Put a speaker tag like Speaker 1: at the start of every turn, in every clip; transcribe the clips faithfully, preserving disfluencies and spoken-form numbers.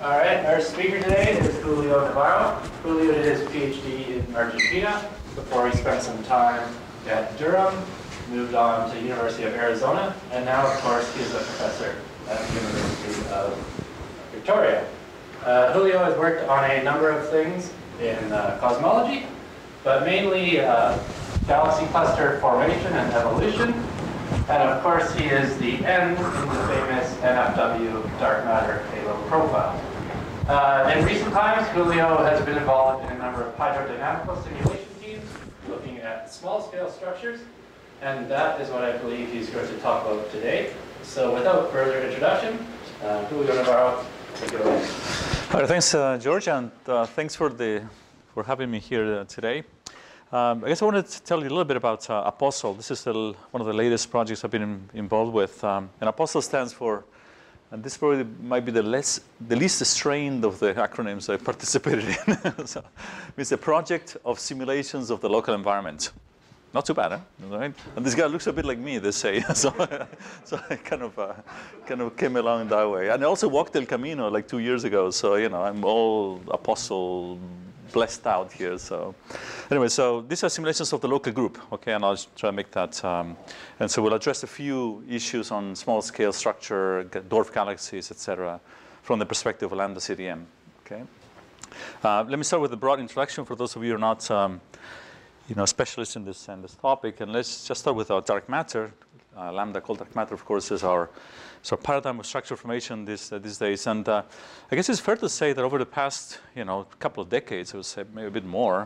Speaker 1: All right, our speaker today is Julio Navarro. Julio did his PhD in Argentina before he spent some time at Durham, moved on to the University of Arizona, and now, of course, he's a professor at the University of Victoria. Uh, Julio has worked on a number of things in uh, cosmology, but mainly uh, galaxy cluster formation and evolution. And of course, he is the N in the famous N F W dark matter halo profile. Uh, in recent times, Julio has been involved in a number of hydrodynamical simulation teams looking at small-scale structures, and that is what I believe he's going to talk about today. So without further introduction, uh, Julio Navarro, take it away.
Speaker 2: All right, thanks, uh, George, and uh, thanks for the for having me here uh, today. Um, I guess I wanted to tell you a little bit about uh, Apostle. This is the, one of the latest projects I've been in, involved with. Um, and Apostle stands for, and this probably might be the, less, the least strained of the acronyms I participated in. So, it's the Project of Simulations of the Local Environment. Not too bad, huh? Right? And this guy looks a bit like me, they say. so, so I kind of, uh, kind of came along that way. And I also walked El Camino like two years ago. So, you know, I'm all Apostle blessed out here. So anyway, so these are simulations of the local group, okay, and I'll try to make that. Um, and so we'll address a few issues on small scale structure, dwarf galaxies, et cetera, from the perspective of Lambda C D M, okay. Uh, let me start with a broad introduction for those of you who are not, um, you know, specialists in this, in this topic, and let's just start with our dark matter. Uh, Lambda cold dark matter, of course, is our So paradigm of structure formation these, uh, these days. And uh, I guess it's fair to say that over the past, you know, couple of decades, I would say maybe a bit more,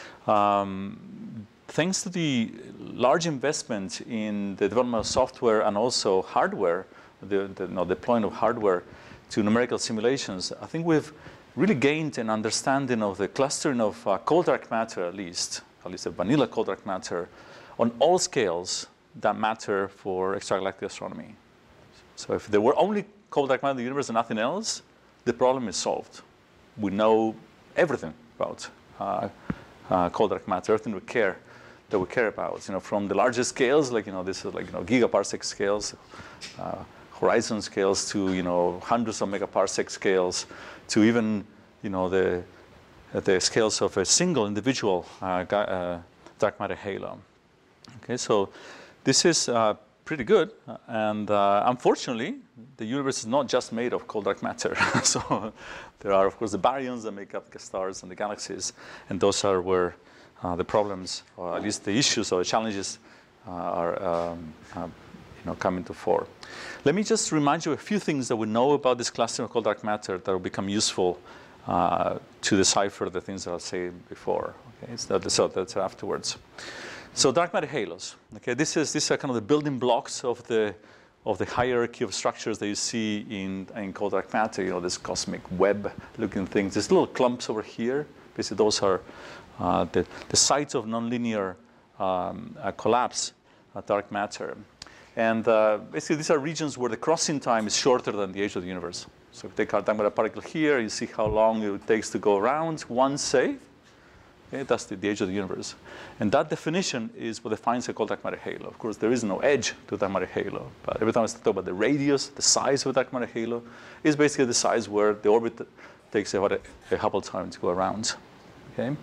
Speaker 2: um, thanks to the large investment in the development of software and also hardware, the, the you know, deployment of hardware to numerical simulations, I think we've really gained an understanding of the clustering of uh, cold dark matter, at least, at least a vanilla cold dark matter, on all scales that matter for extragalactic astronomy. So if there were only cold dark matter in the universe and nothing else, the problem is solved. We know everything about uh, uh, cold dark matter, everything we care that we care about. You know, from the largest scales, like you know, this is like you know, gigaparsec scales, uh, horizon scales, to you know, hundreds of megaparsec scales, to even you know the the scales of a single individual uh, uh, dark matter halo. Okay, so this is. Uh, pretty good, and uh, unfortunately, the universe is not just made of cold dark matter. So there are, of course, the baryons that make up the stars and the galaxies, and those are where uh, the problems, or at least the issues or the challenges, uh, are um, uh, you know, coming to fore. Let me just remind you a few things that we know about this clustering of cold dark matter that will become useful uh, to decipher the things that I'll say before. Okay, so, that, so that's afterwards. So dark matter halos. Okay, this is these are kind of the building blocks of the of the hierarchy of structures that you see in in cold dark matter. You know, this cosmic web-looking things. There's little clumps over here. Basically, those are uh, the the sites of nonlinear um, uh, collapse uh, dark matter. And uh, basically, these are regions where the crossing time is shorter than the age of the universe. So if you take our dark matter particle here, you see how long it takes to go around once, say. Okay, that's the, the age of the universe. And that definition is what defines a cold dark matter halo. Of course, there is no edge to a dark matter halo. But every time I talk about the radius, the size of a dark matter halo, is basically the size where the orbit takes about a, a Hubble time to go around. Okay?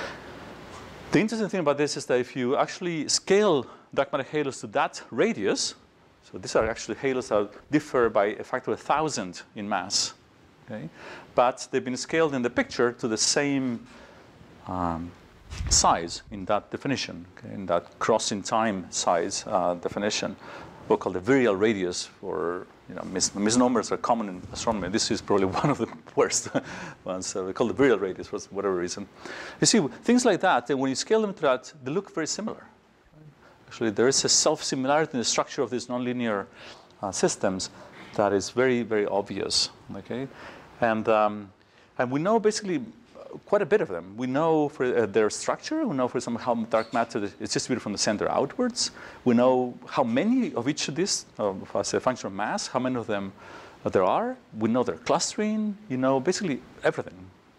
Speaker 2: The interesting thing about this is that if you actually scale dark matter halos to that radius, so these are actually halos that differ by a factor of a thousand in mass. Okay? But they've been scaled in the picture to the same Um, size in that definition, okay, in that crossing time size uh, definition. We'll call the virial radius, for you know, mis misnomers are common in astronomy. This is probably one of the worst ones. So we call the virial radius for whatever reason. You see, things like that, and when you scale them to that, they look very similar. Actually, there is a self-similarity in the structure of these nonlinear uh, systems that is very, very obvious. Okay, and um, and we know basically quite a bit of them. We know for uh, their structure. We know, for example, how dark matter is distributed from the center outwards. We know how many of each of these, uh, as a function of mass, how many of them uh, there are. We know their clustering. You know, basically everything.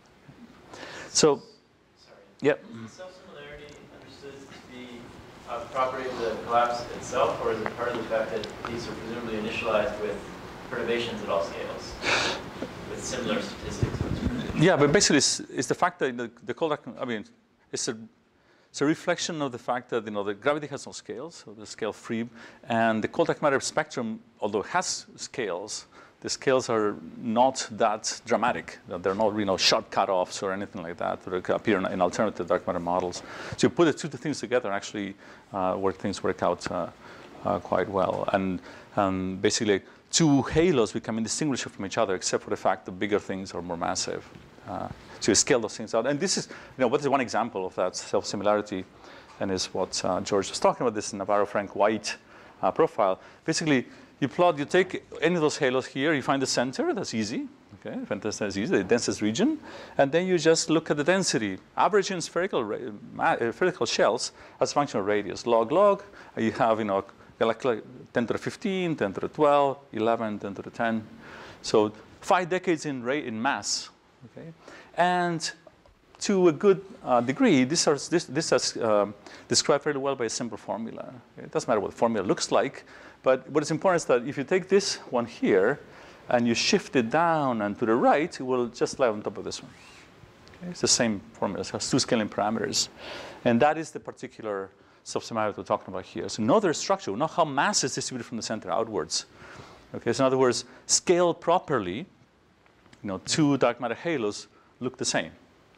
Speaker 2: So,
Speaker 1: sorry.
Speaker 2: Yeah.
Speaker 1: Is self-similarity understood to be a property of the collapse itself, or is it part of the fact that these are presumably initialized with perturbations at all scales? With similar statistics.
Speaker 2: Yeah, but basically it's, it's the fact that the, the cold dark, I mean, it's a, it's a reflection of the fact that, you know, the gravity has no scales, so the scale free, and the cold dark matter spectrum, although it has scales, the scales are not that dramatic. They're not, you know, sharp cutoffs or anything like that that appear in, in alternative dark matter models. So you put the two things together, actually, uh, where things work out uh, uh, quite well. And um, basically, two halos become indistinguishable from each other, except for the fact that bigger things are more massive. Uh, so you scale those things out. And this is, you know, what is one example of that self-similarity, and is what uh, George was talking about, this Navarro-Frank-White uh, profile. Basically, you plot, you take any of those halos here, you find the center, that's easy. Okay, that's easy, the densest region. And then you just look at the density, averaging spherical, uh, spherical shells as a function of radius. Log, log, you have, you know, like ten to the fifteen, ten to the twelve, eleven, ten to the ten. So five decades in rate in mass. Okay, and to a good uh, degree, this is this this is um, described very well by a simple formula. Okay? It doesn't matter what the formula looks like, but what is important is that if you take this one here and you shift it down and to the right, it will just lie on top of this one. Okay? It's the same formula. It has two scaling parameters, and that is the particular subsimilarity we're talking about here. So know their structure, know how mass is distributed from the center outwards. Okay, so in other words, scaled properly, you know, two dark matter halos look the same.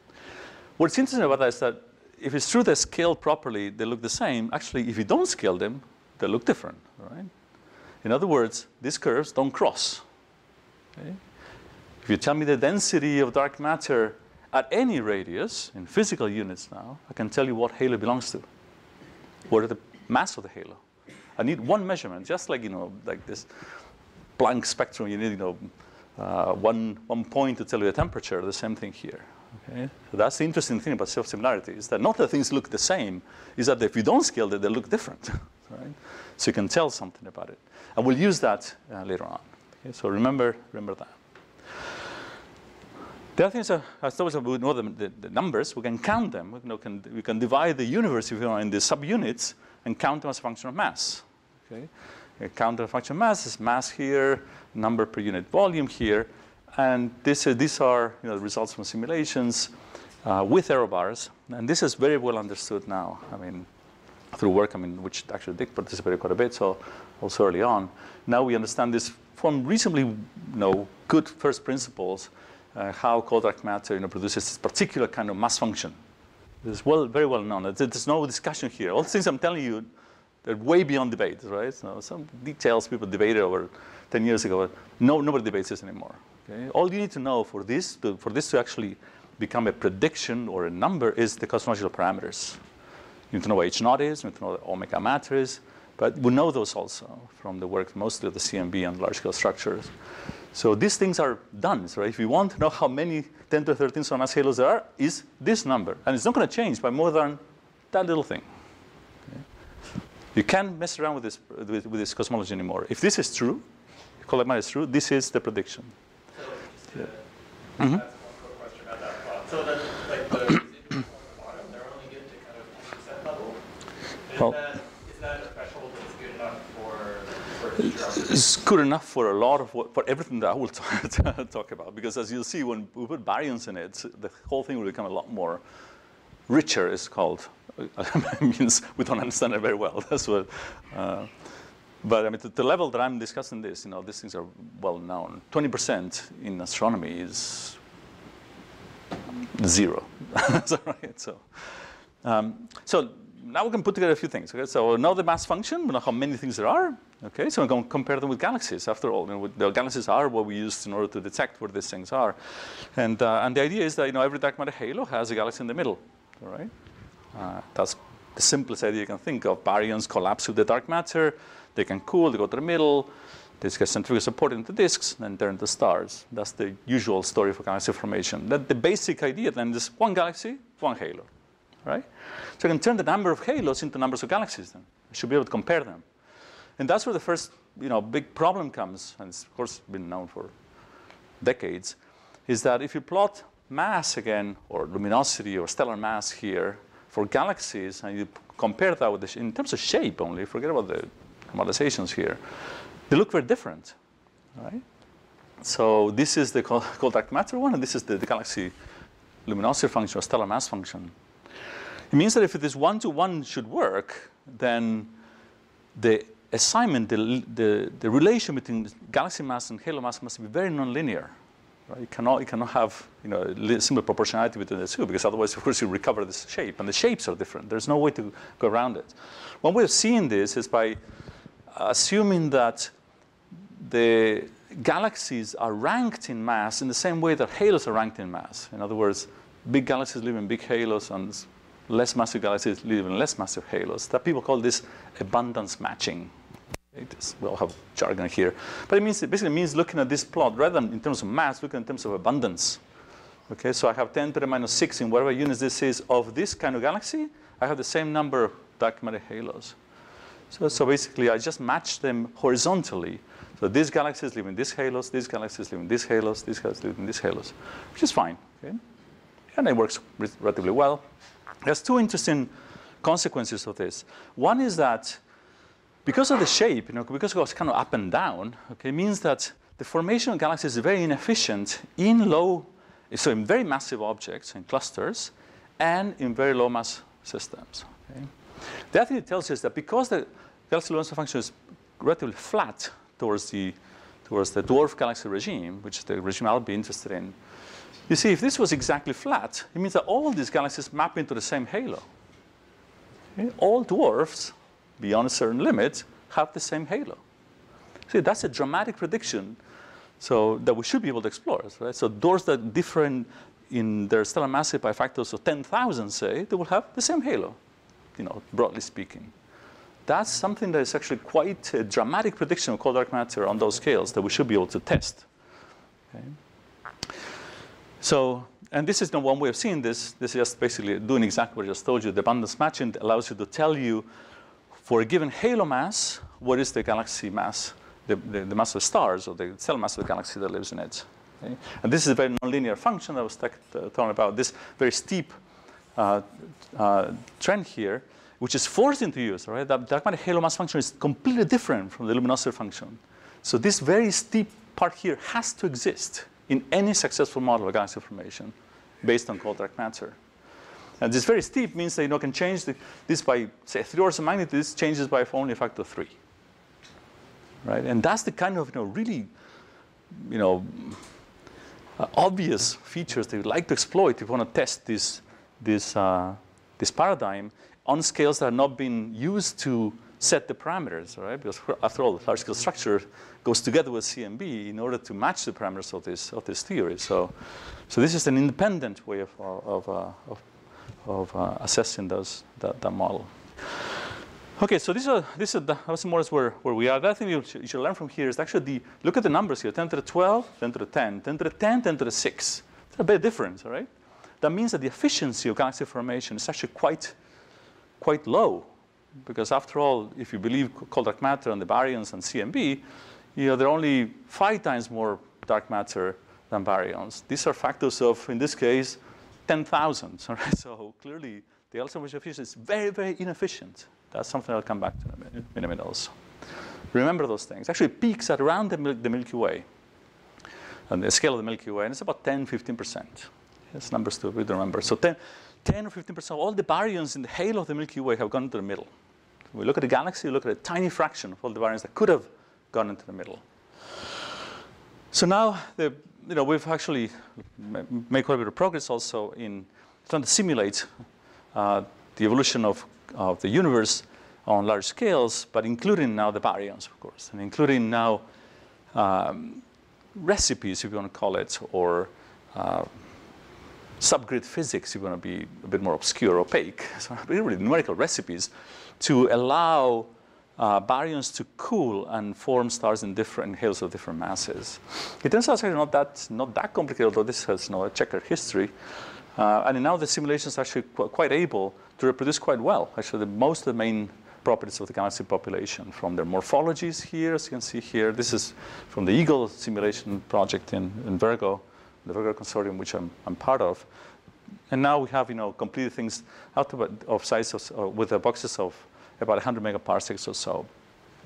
Speaker 2: What's interesting about that is that if it's true that scaled properly, they look the same, actually, if you don't scale them, they look different, right? In other words, these curves don't cross. Okay? If you tell me the density of dark matter at any radius, in physical units now, I can tell you what halo belongs to. What are the mass of the halo? I need one measurement, just like, you know, like this Planck spectrum, you need, you know, uh, one, one point to tell you the temperature, the same thing here. Okay? So that's the interesting thing about self-similarity, is that not that things look the same, is that if you don't scale them, they look different. Right? So you can tell something about it. And we'll use that uh, later on. Okay? So remember, remember that. The other thing is, uh, as always, we know the, the, the numbers, we can count them. We, you know, can, we can divide the universe, if you know, in the subunits and count them as a function of mass. Okay? You count the function of mass is mass here, number per unit volume here, and this, uh, these are, you know, the results from simulations uh, with error bars. And this is very well understood now. I mean, through work, I mean, which actually Dick participated quite a bit, so also early on. Now we understand this from reasonably, you know, good first principles. Uh, how cold dark matter, you know, produces this particular kind of mass function. It's well, very well known. There's no discussion here. All the things I'm telling you, they're way beyond debate, right? So some details people debated over ten years ago, but no, nobody debates this anymore. Okay? All you need to know for this, to, for this to actually become a prediction or a number is the cosmological parameters. You need to know what H naught is, you need to know what omega matter is, but we know those also from the work mostly of the C M B and large-scale structures. So these things are done. So if you want to know how many ten to the thirteen solar mass halos there are, is this number. And it's not going to change by more than that little thing. Okay? You can't mess around with this, with, with this cosmology anymore. If this is true, if cold dark matter is true, this is the prediction.
Speaker 1: So just to
Speaker 2: yeah. mm-hmm.
Speaker 1: ask one quick question about that plot. So then, like the residuals on the bottom, they're only good to kind of ten percent level. Is
Speaker 2: Well,
Speaker 1: that is that a threshold that's good enough for for future?
Speaker 2: It's good enough for a lot of what, for everything that I will talk, talk about. Because as you'll see, when we put baryons in it, the whole thing will become a lot more richer. It's called. It means we don't understand it very well. That's what. Uh, but I mean, to the level that I'm discussing this, you know, these things are well known. Twenty percent in astronomy is zero. That's right. So, um, so. Now we can put together a few things. Okay? So we know the mass function, we know how many things there are. Okay, so we're going to compare them with galaxies. After all, you know, the galaxies are what we use in order to detect where these things are. And, uh, and the idea is that, you know, every dark matter halo has a galaxy in the middle. All right? Uh, that's the simplest idea you can think of. Baryons collapse with the dark matter. They can cool, they go to the middle. They get centrifugal support into disks, and turn into stars. That's the usual story for galaxy formation. That the basic idea then is one galaxy, one halo. Right? So I can turn the number of halos into numbers of galaxies then. I should be able to compare them. And that's where the first, you know, big problem comes, and it's of course been known for decades, is that if you plot mass again, or luminosity or stellar mass here for galaxies, and you compare that with the, in terms of shape only, forget about the quantizations here, they look very different, right? So this is the cold dark matter one, and this is the, the galaxy luminosity function or stellar mass function. It means that if this one-to-one should work, then the assignment, the, the, the relation between galaxy mass and halo mass must be very nonlinear. Right? You cannot, you cannot have you know, simple proportionality between the two, because otherwise, of course, you recover this shape, and the shapes are different. There's no way to go around it. One way of seeing this is by assuming that the galaxies are ranked in mass in the same way that halos are ranked in mass. In other words, big galaxies live in big halos, and less massive galaxies live in less massive halos. That people call this abundance matching. It is, we all have jargon here. But it, means, it basically means looking at this plot, rather than in terms of mass, looking in terms of abundance. Okay, so I have ten to the minus six in whatever units this is of this kind of galaxy. I have the same number of dark matter halos. So, so basically, I just match them horizontally. So these galaxies live in these halos, these galaxies live in these halos, these galaxies live in these halos, which is fine. Okay? And it works relatively well. There's two interesting consequences of this. One is that because of the shape, you know, because it goes kind of up and down, okay, it means that the formation of galaxies is very inefficient in low, so in very massive objects, in clusters, and in very low mass systems. Okay? The other thing it tells you is that because the galaxy luminosity function is relatively flat towards the, towards the dwarf galaxy regime, which is the regime I'll be interested in, you see, if this was exactly flat, it means that all these galaxies map into the same halo. Okay? All dwarfs, beyond a certain limit, have the same halo. See, that's a dramatic prediction, so that we should be able to explore. Right? So dwarfs that differ in, in their stellar mass by factors of ten thousand, say, they will have the same halo, you know, broadly speaking. That's something that is actually quite a dramatic prediction of cold dark matter on those scales that we should be able to test. Okay? So, and this is not one way of seeing this. This is just basically doing exactly what I just told you. The abundance matching allows you to tell you, for a given halo mass, what is the galaxy mass, the, the, the mass of stars, or the cell mass of the galaxy that lives in it. Okay? And this is a very nonlinear function that I was uh, talking about, this very steep uh, uh, trend here, which is forced into use. Right? The dark matter halo mass function is completely different from the luminosity function. So this very steep part here has to exist in any successful model of galaxy formation based on cold dark matter. And this very steep means that you know, can change the, this by, say, three orders of magnitude. This changes by only a factor of three. Right? And that's the kind of you know, really you know, uh, obvious features that you'd like to exploit if you want to test this, this, uh, this paradigm on scales that have not been used to set the parameters, right? Because after all, the large-scale structure goes together with C M B in order to match the parameters of this of this theory. So, so this is an independent way of of uh, of, of uh, assessing those that, that model. Okay, so these are this is the that's more or less where where we are. The other thing you should, you should learn from here is actually the look at the numbers here: ten to the twelve, ten to the ten, ten to the ten, ten to the six. It's a bit different, all right? That means that the efficiency of galaxy formation is actually quite quite low. Because after all, if you believe cold dark matter and the baryons and C M B, you know, there are only five times more dark matter than baryons. These are factors of, in this case, ten thousand. Right? So clearly, the ultimate efficiency is very, very inefficient. That's something I'll come back to in a minute, in a minute also. Remember those things. Actually, it peaks at around the, Mil the Milky Way, and the scale of the Milky Way, and it's about ten, fifteen percent. Yes, numbers to remember. So ten, ten or fifteen percent of all the baryons in the halo of the Milky Way have gone into the middle. When we look at the galaxy, we look at a tiny fraction of all the baryons that could have gone into the middle. So now, the, you know, we've actually made quite a bit of progress also in trying to simulate uh, the evolution of, of the universe on large scales, but including now the baryons, of course, and including now um, recipes, if you want to call it, or uh, subgrid physics, if you want to be a bit more obscure, opaque, so really numerical recipes to allow uh, baryons to cool and form stars in different halos of different masses. It turns out it's actually not that, not that complicated, although this has you know, a checkered history. Uh, and now the simulations are actually qu quite able to reproduce quite well, actually, the, most of the main properties of the galaxy population, from their morphologies here, as you can see here. This is from the Eagle simulation project in, in Virgo, the Virgo consortium, which I'm, I'm part of. And now we have, you know, completed things out of, of sizes uh, with the boxes of about one hundred megaparsecs or so.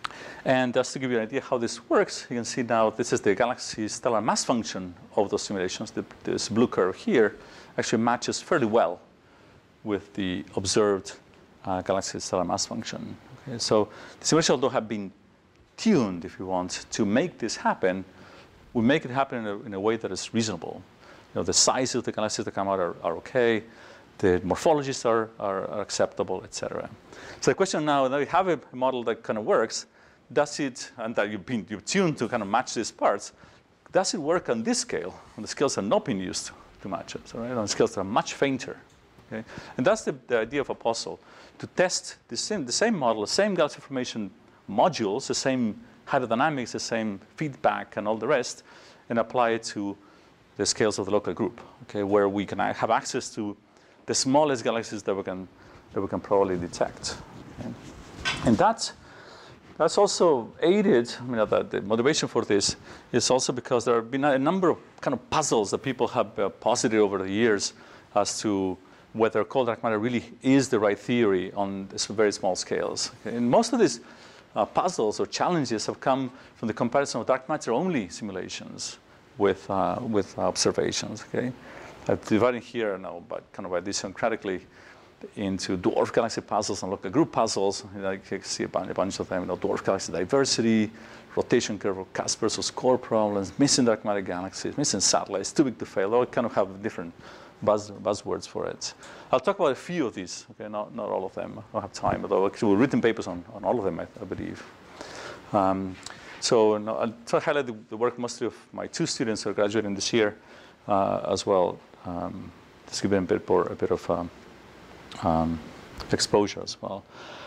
Speaker 2: And just to give you an idea how this works, you can see now this is the galaxy stellar mass function of those simulations. The, this blue curve here actually matches fairly well with the observed uh, galaxy stellar mass function. Okay, so the simulations, although have been tuned, if you want, to make this happen, we make it happen in a, in a way that is reasonable. You know, the sizes of the galaxies that come out are, are okay. The morphologies are, are, are acceptable, et cetera. So the question now, now you have a model that kind of works. Does it, and that you've been you've tuned to kind of match these parts, does it work on this scale, on the scales that have not been used to match it, so, right? On scales that are much fainter? Okay? And that's the, the idea of Apostle, to test the same, the same model, the same galaxy formation modules, the same hydrodynamics, the same feedback, and all the rest, and apply it to the scales of the local group, okay, where we can have access to the smallest galaxies that we can, that we can probably detect. Okay? And that's, That's also aided, I mean, the, the motivation for this is also because there have been a number of kind of puzzles that people have uh, posited over the years as to whether cold dark matter really is the right theory on this very small scales. Okay? And most of these uh, puzzles or challenges have come from the comparison of dark matter only simulations with, uh, with observations. Okay? I'm dividing here now, but kind of idiosyncratically, into dwarf galaxy puzzles and local group puzzles. You know, you can see a bunch, a bunch of them, you know, dwarf galaxy diversity, rotation curve of Kaspers's core problems, missing dark matter galaxies, missing satellites, too big to fail. All kind of have different buzz, buzzwords for it. I'll talk about a few of these, okay, not, not all of them. I don't have time, although actually we've written papers on, on all of them, I, I believe. Um, so no, I'll try to highlight the, the work mostly of my two students who are graduating this year uh, as well. Um, just give them a bit, more, a bit of um, Um, exposure as well.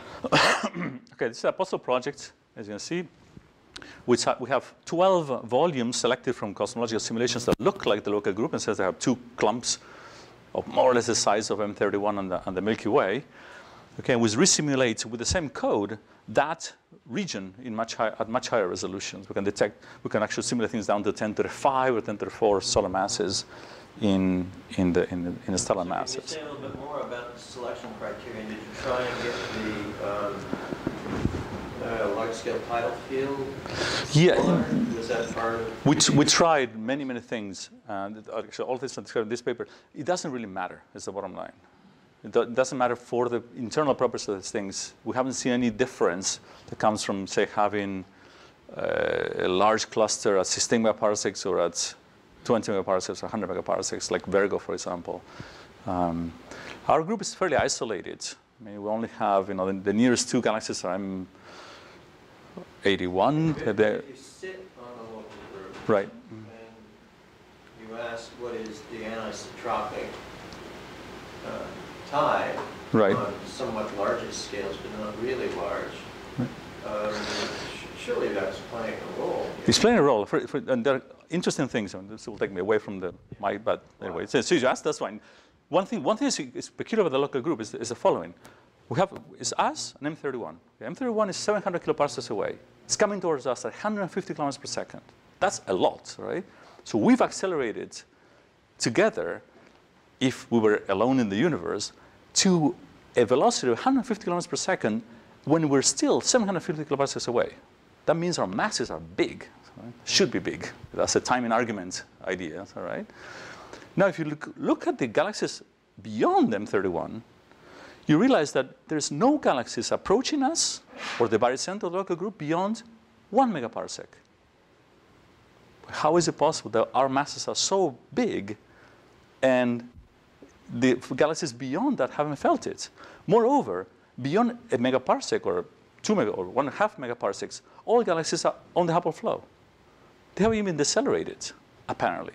Speaker 2: Okay, this is an Apostle project, as you can see. Which ha we have twelve volumes selected from cosmological simulations that look like the local group, and says they have two clumps of more or less the size of M thirty-one and the, and the Milky Way. Okay, and we resimulate with the same code that region in much high, at much higher resolutions. We can detect, we can actually simulate things down to ten to the five or ten to the four solar masses in in the in the, in the stellar
Speaker 3: so
Speaker 2: masses.
Speaker 3: Can you say a little bit more about the selection criteria? Did you try and get the um, uh, large-scale tidal field?
Speaker 2: Yeah.
Speaker 3: Was that part of?
Speaker 2: We we tried many many things, and actually all this I described in this paper. It doesn't really matter. Is the bottom line. It do, doesn't matter for the internal properties of these things. We haven't seen any difference that comes from, say, having uh, a large cluster at sixteen megaparsecs or at twenty megaparsecs or one hundred megaparsecs, like Virgo, for example. Um, our group is fairly isolated. I mean, we only have, you know, the, the nearest two galaxies are M eighty-one.
Speaker 3: If, if you sit on a local group,
Speaker 2: right,
Speaker 3: and you ask what is the anisotropic uh, tide
Speaker 2: right.
Speaker 3: on somewhat larger scales, but not really large, right. um, surely that's playing a role.
Speaker 2: It's playing a role, for, for, and there are interesting things. And this will take me away from the my, but anyway. So, so you asked, that's fine. One thing, one thing is, is peculiar about the local group is, is the following: we have is us and M thirty-one. Okay, M thirty-one is seven hundred kiloparsecs away. It's coming towards us at one hundred fifty kilometers per second. That's a lot, right? So we've accelerated together, if we were alone in the universe, to a velocity of one hundred fifty kilometers per second when we're still seven hundred fifty kiloparsecs away. That means our masses are big, right? Should be big. That's a timing argument idea, all right? Now, if you look, look at the galaxies beyond M thirty-one, you realize that there's no galaxies approaching us or the barycenter of the local group beyond one megaparsec. How is it possible that our masses are so big and the galaxies beyond that haven't felt it? Moreover, beyond a megaparsec or two mega or one and a half megaparsecs, all galaxies are on the Hubble flow. They haven't even decelerated, apparently.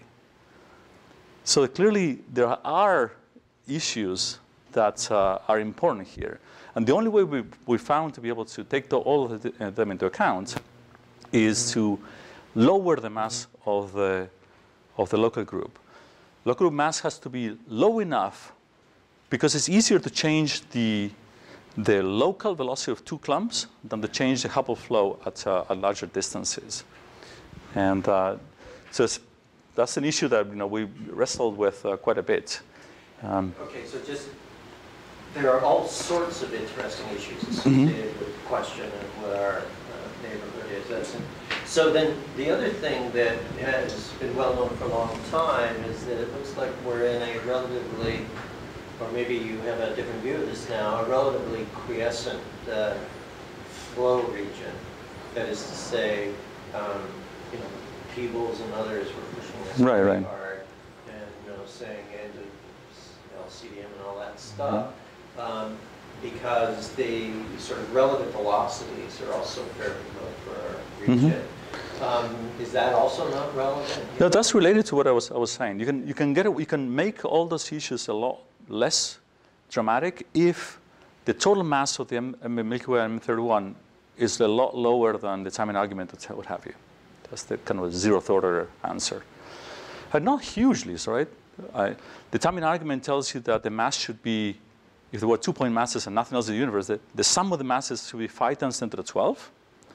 Speaker 2: So clearly, there are issues that uh, are important here. And the only way we, we found to be able to take the, all of the, uh, them into account is to lower the mass of the, of the local group. Local group mass has to be low enough because it's easier to change the, the local velocity of two clumps than to change the Hubble flow at, uh, at larger distances. And uh, so it's, that's an issue that, you know, we wrestled with uh, quite a bit. Um,
Speaker 3: okay, so just, there are all sorts of interesting issues associated mm-hmm. with the question of what our uh, neighborhood is. That's so then the other thing that has been well known for a long time is that it looks like we're in a relatively, or maybe you have a different view of this now, a relatively quiescent uh, flow region. That is to say, um, you know, Peebles and others were pushing this
Speaker 2: right,
Speaker 3: very
Speaker 2: right.
Speaker 3: hard, and you know, saying and you know, C D M and all that stuff, mm-hmm. um, because the sort of relative velocities are also fairly low for our region. Mm-hmm. Um, is that also not relevant?
Speaker 2: No, that's related to what I was I was saying. You can you can get it, you can make all those issues a lot less dramatic if the total mass of the M Milky Way M thirty-one is a lot lower than the timing argument that would have you. That's the kind of a zeroth order answer. And not hugely, so right? I, the timing argument tells you that the mass should be, if there were two-point masses and nothing else in the universe, the, the sum of the masses should be five times ten to the twelve.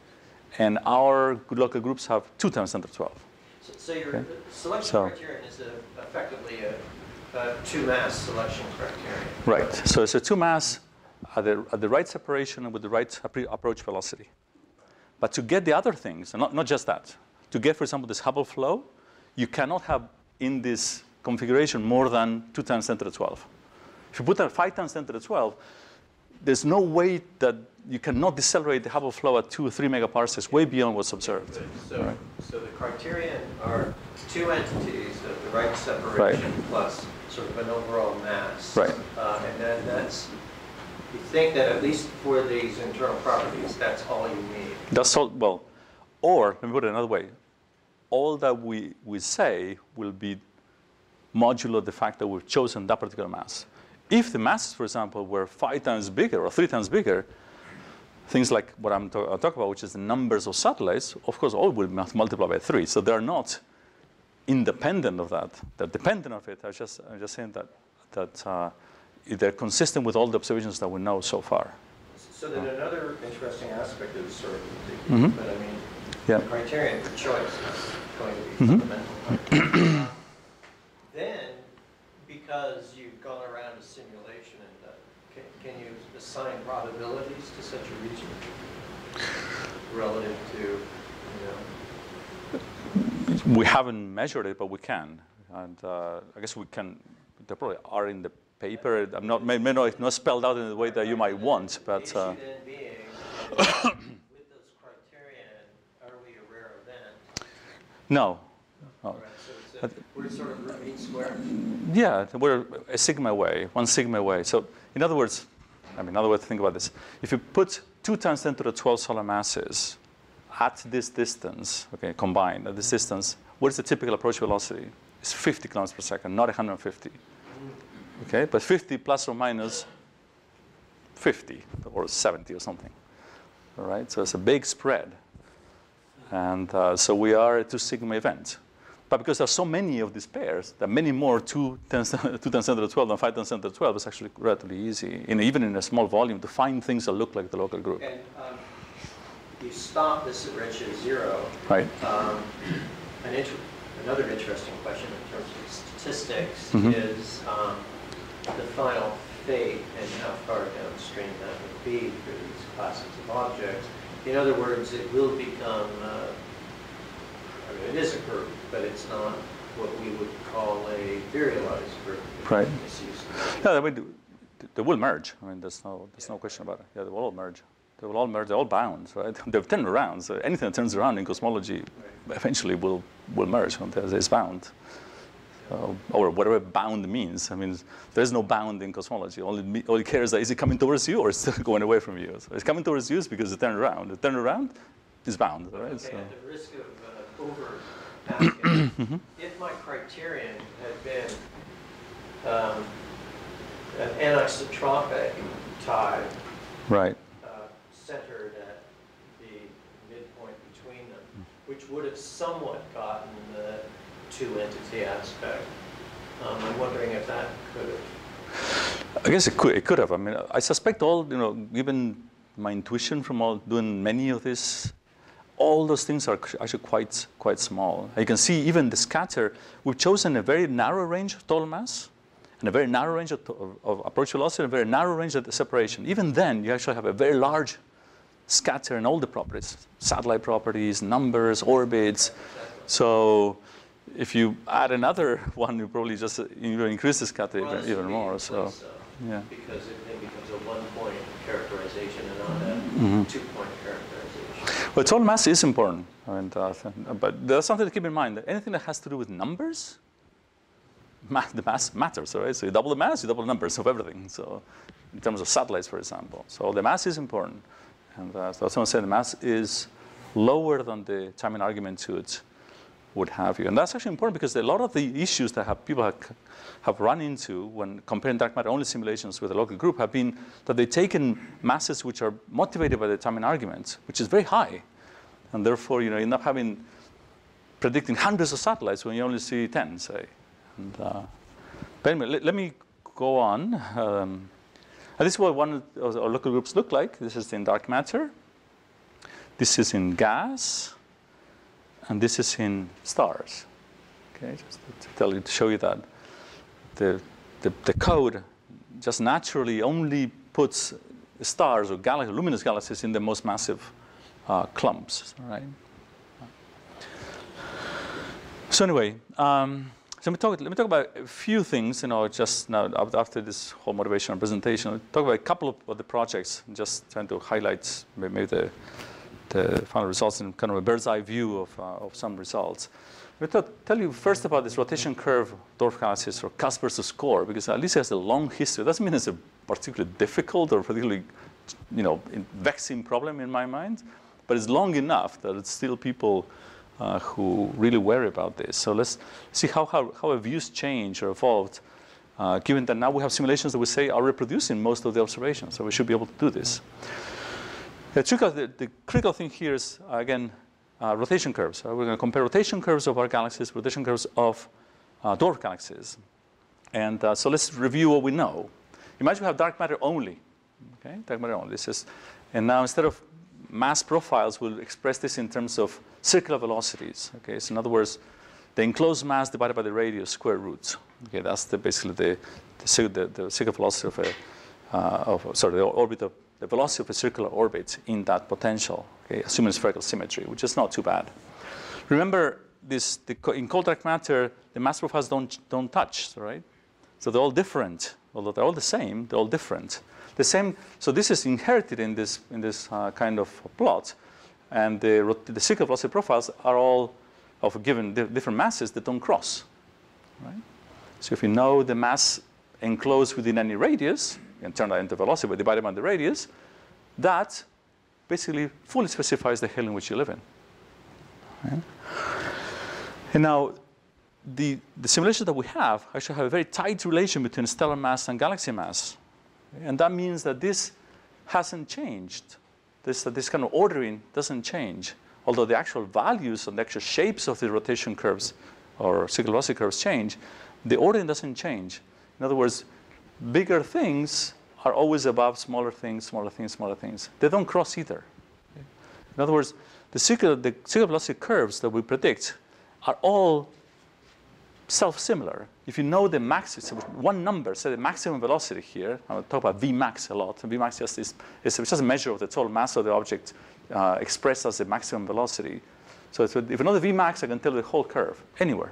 Speaker 2: And our local groups have two times ten to the twelve.
Speaker 3: So, so your
Speaker 2: okay.
Speaker 3: selection
Speaker 2: so,
Speaker 3: criterion is a, effectively a, a two-mass selection criterion.
Speaker 2: Right. So it's a two-mass at the, at the right separation and with the right approach velocity. But to get the other things, and not, not just that, to get, for example, this Hubble flow, you cannot have in this configuration more than two times ten to the twelve. If you put that five times ten to the twelve, there's no way that you cannot decelerate the Hubble flow at two or three megaparsecs, way beyond what's observed.
Speaker 3: So,
Speaker 2: right.
Speaker 3: so the criterion are two entities of the right separation
Speaker 2: right.
Speaker 3: plus sort of an overall mass.
Speaker 2: Right.
Speaker 3: Uh, and then that's, you think that at least for these internal properties, that's all you need.
Speaker 2: That's all, well, or let me put it another way. All that we, we say will be modulo the fact that we've chosen that particular mass. If the masses, for example, were five times bigger or three times bigger, things like what I'm talking talk about, which is the numbers of satellites, of course, all will multiply by three. So they're not independent of that. They're dependent of it. I was just, I'm just saying that, that uh, they're consistent with all the observations that we know so far.
Speaker 3: So then another interesting aspect of the sort of,
Speaker 2: mm-hmm.
Speaker 3: but I mean,
Speaker 2: yeah.
Speaker 3: the criterion for choice is going to be
Speaker 2: mm-hmm.
Speaker 3: fundamental. Then, because you've gone around a simulation, and uh, can, can you assign probabilities to such a region relative to, you know?
Speaker 2: We haven't measured it, but we can. And uh, I guess we can, they probably are in the paper. I'm not, may, may not, not spelled out in the way that you might want, but. Uh,
Speaker 3: the issue then being, with those criterion, are we a rare event?
Speaker 2: No. no.
Speaker 3: Right, so it's a, we're sort of root mean square?
Speaker 2: Yeah, we're a sigma away, one sigma away. So in other words, I mean, another way to think about this, if you put two times ten to the twelve solar masses at this distance, okay, combined at this distance, what is the typical approach velocity? It's fifty kilometers per second, not one hundred fifty. Okay, but fifty plus or minus fifty or seventy or something. All right, so it's a big spread. And uh, so we are a two sigma event. But because there are so many of these pairs, there are many more two times ten to the twelve than five times ten to the twelve, it's actually relatively easy, in, even in a small volume, to find things that look like the local group.
Speaker 3: And um, you stop this at redshift zero.
Speaker 2: Right.
Speaker 3: Um, an inter another interesting question in terms of statistics
Speaker 2: mm-hmm.
Speaker 3: is um, the final fate and how far downstream that would be for these classes of objects. In other words, it will become, uh, I mean, it is a group, but it's not what we would call a virialized group.
Speaker 2: Right. Yeah, I mean, they will merge. I mean, there's no, there's no question about it. Yeah, they will all merge. They will all merge. They're all bound, right? They've turned around. So anything that turns around in cosmology right. eventually will will merge. It's bound, uh, or whatever bound means. I mean, there's no bound in cosmology. Only all it cares that is it coming towards you or is it going away from you. So it's coming towards you because it turned around. It turned around is bound, right?
Speaker 3: Okay,
Speaker 2: So.
Speaker 3: at the risk of uh, over asking, if my criterion had been um, an anisotropic tide,
Speaker 2: right.
Speaker 3: uh, centered at the midpoint between them, which would have somewhat gotten the two-entity aspect. Um, I'm wondering if that could have.
Speaker 2: I guess it could. It could have. I mean, I suspect all. You know, given my intuition from all doing many of this. All those things are actually quite, quite small. You can see even the scatter, we've chosen a very narrow range of total mass and a very narrow range of, of, of approach velocity and a very narrow range of the separation. Even then, you actually have a very large scatter in all the properties, satellite properties, numbers, orbits. So if you add another one, you probably just you increase the scatter
Speaker 3: Well,
Speaker 2: even, even more. So,
Speaker 3: so,
Speaker 2: yeah.
Speaker 3: because it then becomes a one-point characterization and not a
Speaker 2: Mm-hmm.
Speaker 3: two-point characterization.
Speaker 2: Well, total mass is important. I mean, uh, but there's something to keep in mind. That anything that has to do with numbers, ma the mass matters, right? So you double the mass, you double the numbers of everything. So in terms of satellites, for example. So the mass is important. And uh, so someone said the mass is lower than the timing argument to it would have you. And that's actually important because a lot of the issues that have people have, have run into when comparing dark matter only simulations with a local group have been that they've taken masses which are motivated by the timing argument, which is very high. And therefore, you know, you end up having predicting hundreds of satellites when you only see ten, say. And, uh, but anyway, let, let me go on. Um, and this is what one of our local groups look like. This is in dark matter. This is in gas. And this is in stars. Okay, just to tell you, to show you that the, the, the code just naturally only puts stars or galaxies, luminous galaxies in the most massive uh, clumps, right? So anyway, um, so let me, talk, let me talk about a few things, you know, just now after this whole motivational presentation. I'll talk about a couple of, of the projects, just trying to highlight maybe the the final results in kind of a bird's eye view of, uh, of some results. Let me tell you first about this rotation curve dwarf galaxies or cusp versus core, because at least it has a long history. It doesn't mean it's a particularly difficult or particularly, you know, vexing problem in my mind, but it's long enough that it's still people uh, who really worry about this. So let's see how, how, how our views change or evolved, uh, given that now we have simulations that we say are reproducing most of the observations, so we should be able to do this. The, the, the critical thing here is, uh, again, uh, rotation curves. Uh, we're going to compare rotation curves of our galaxies, rotation curves of uh, dwarf galaxies. And uh, so let's review what we know. Imagine we have dark matter only. Okay, dark matter only. This is, and now instead of mass profiles, we'll express this in terms of circular velocities. Okay, so in other words, the enclosed mass divided by the radius square root. Okay, that's the, basically the, the, the, the circular velocity of a, uh, of, sorry, the orbit of the velocity of a circular orbit in that potential, okay, assuming spherical symmetry, which is not too bad. Remember, this, the, in cold dark matter, the mass profiles don't, don't touch, right? So they're all different. Although they're all the same, they're all different. The same, so this is inherited in this, in this uh, kind of plot. And the, the circular velocity profiles are all of given different masses that don't cross, right? So if you know the mass enclosed within any radius, you can turn that into velocity, but divided by the radius, that basically fully specifies the hill in which you live in. Right? And now, the, the simulations that we have actually have a very tight relation between stellar mass and galaxy mass. And that means that this hasn't changed. This, uh, this kind of ordering doesn't change. Although the actual values and the actual shapes of the rotation curves or circular velocity curves change, the ordering doesn't change. In other words, bigger things are always above smaller things, smaller things, smaller things. They don't cross either. In other words, the circular, the circular velocity curves that we predict are all self-similar. If you know the max, it's one number, say the maximum velocity here, I'll talk about Vmax a lot. Vmax just is, is just a measure of the total mass of the object uh, expressed as the maximum velocity. So if you know the Vmax, I can tell the whole curve, anywhere.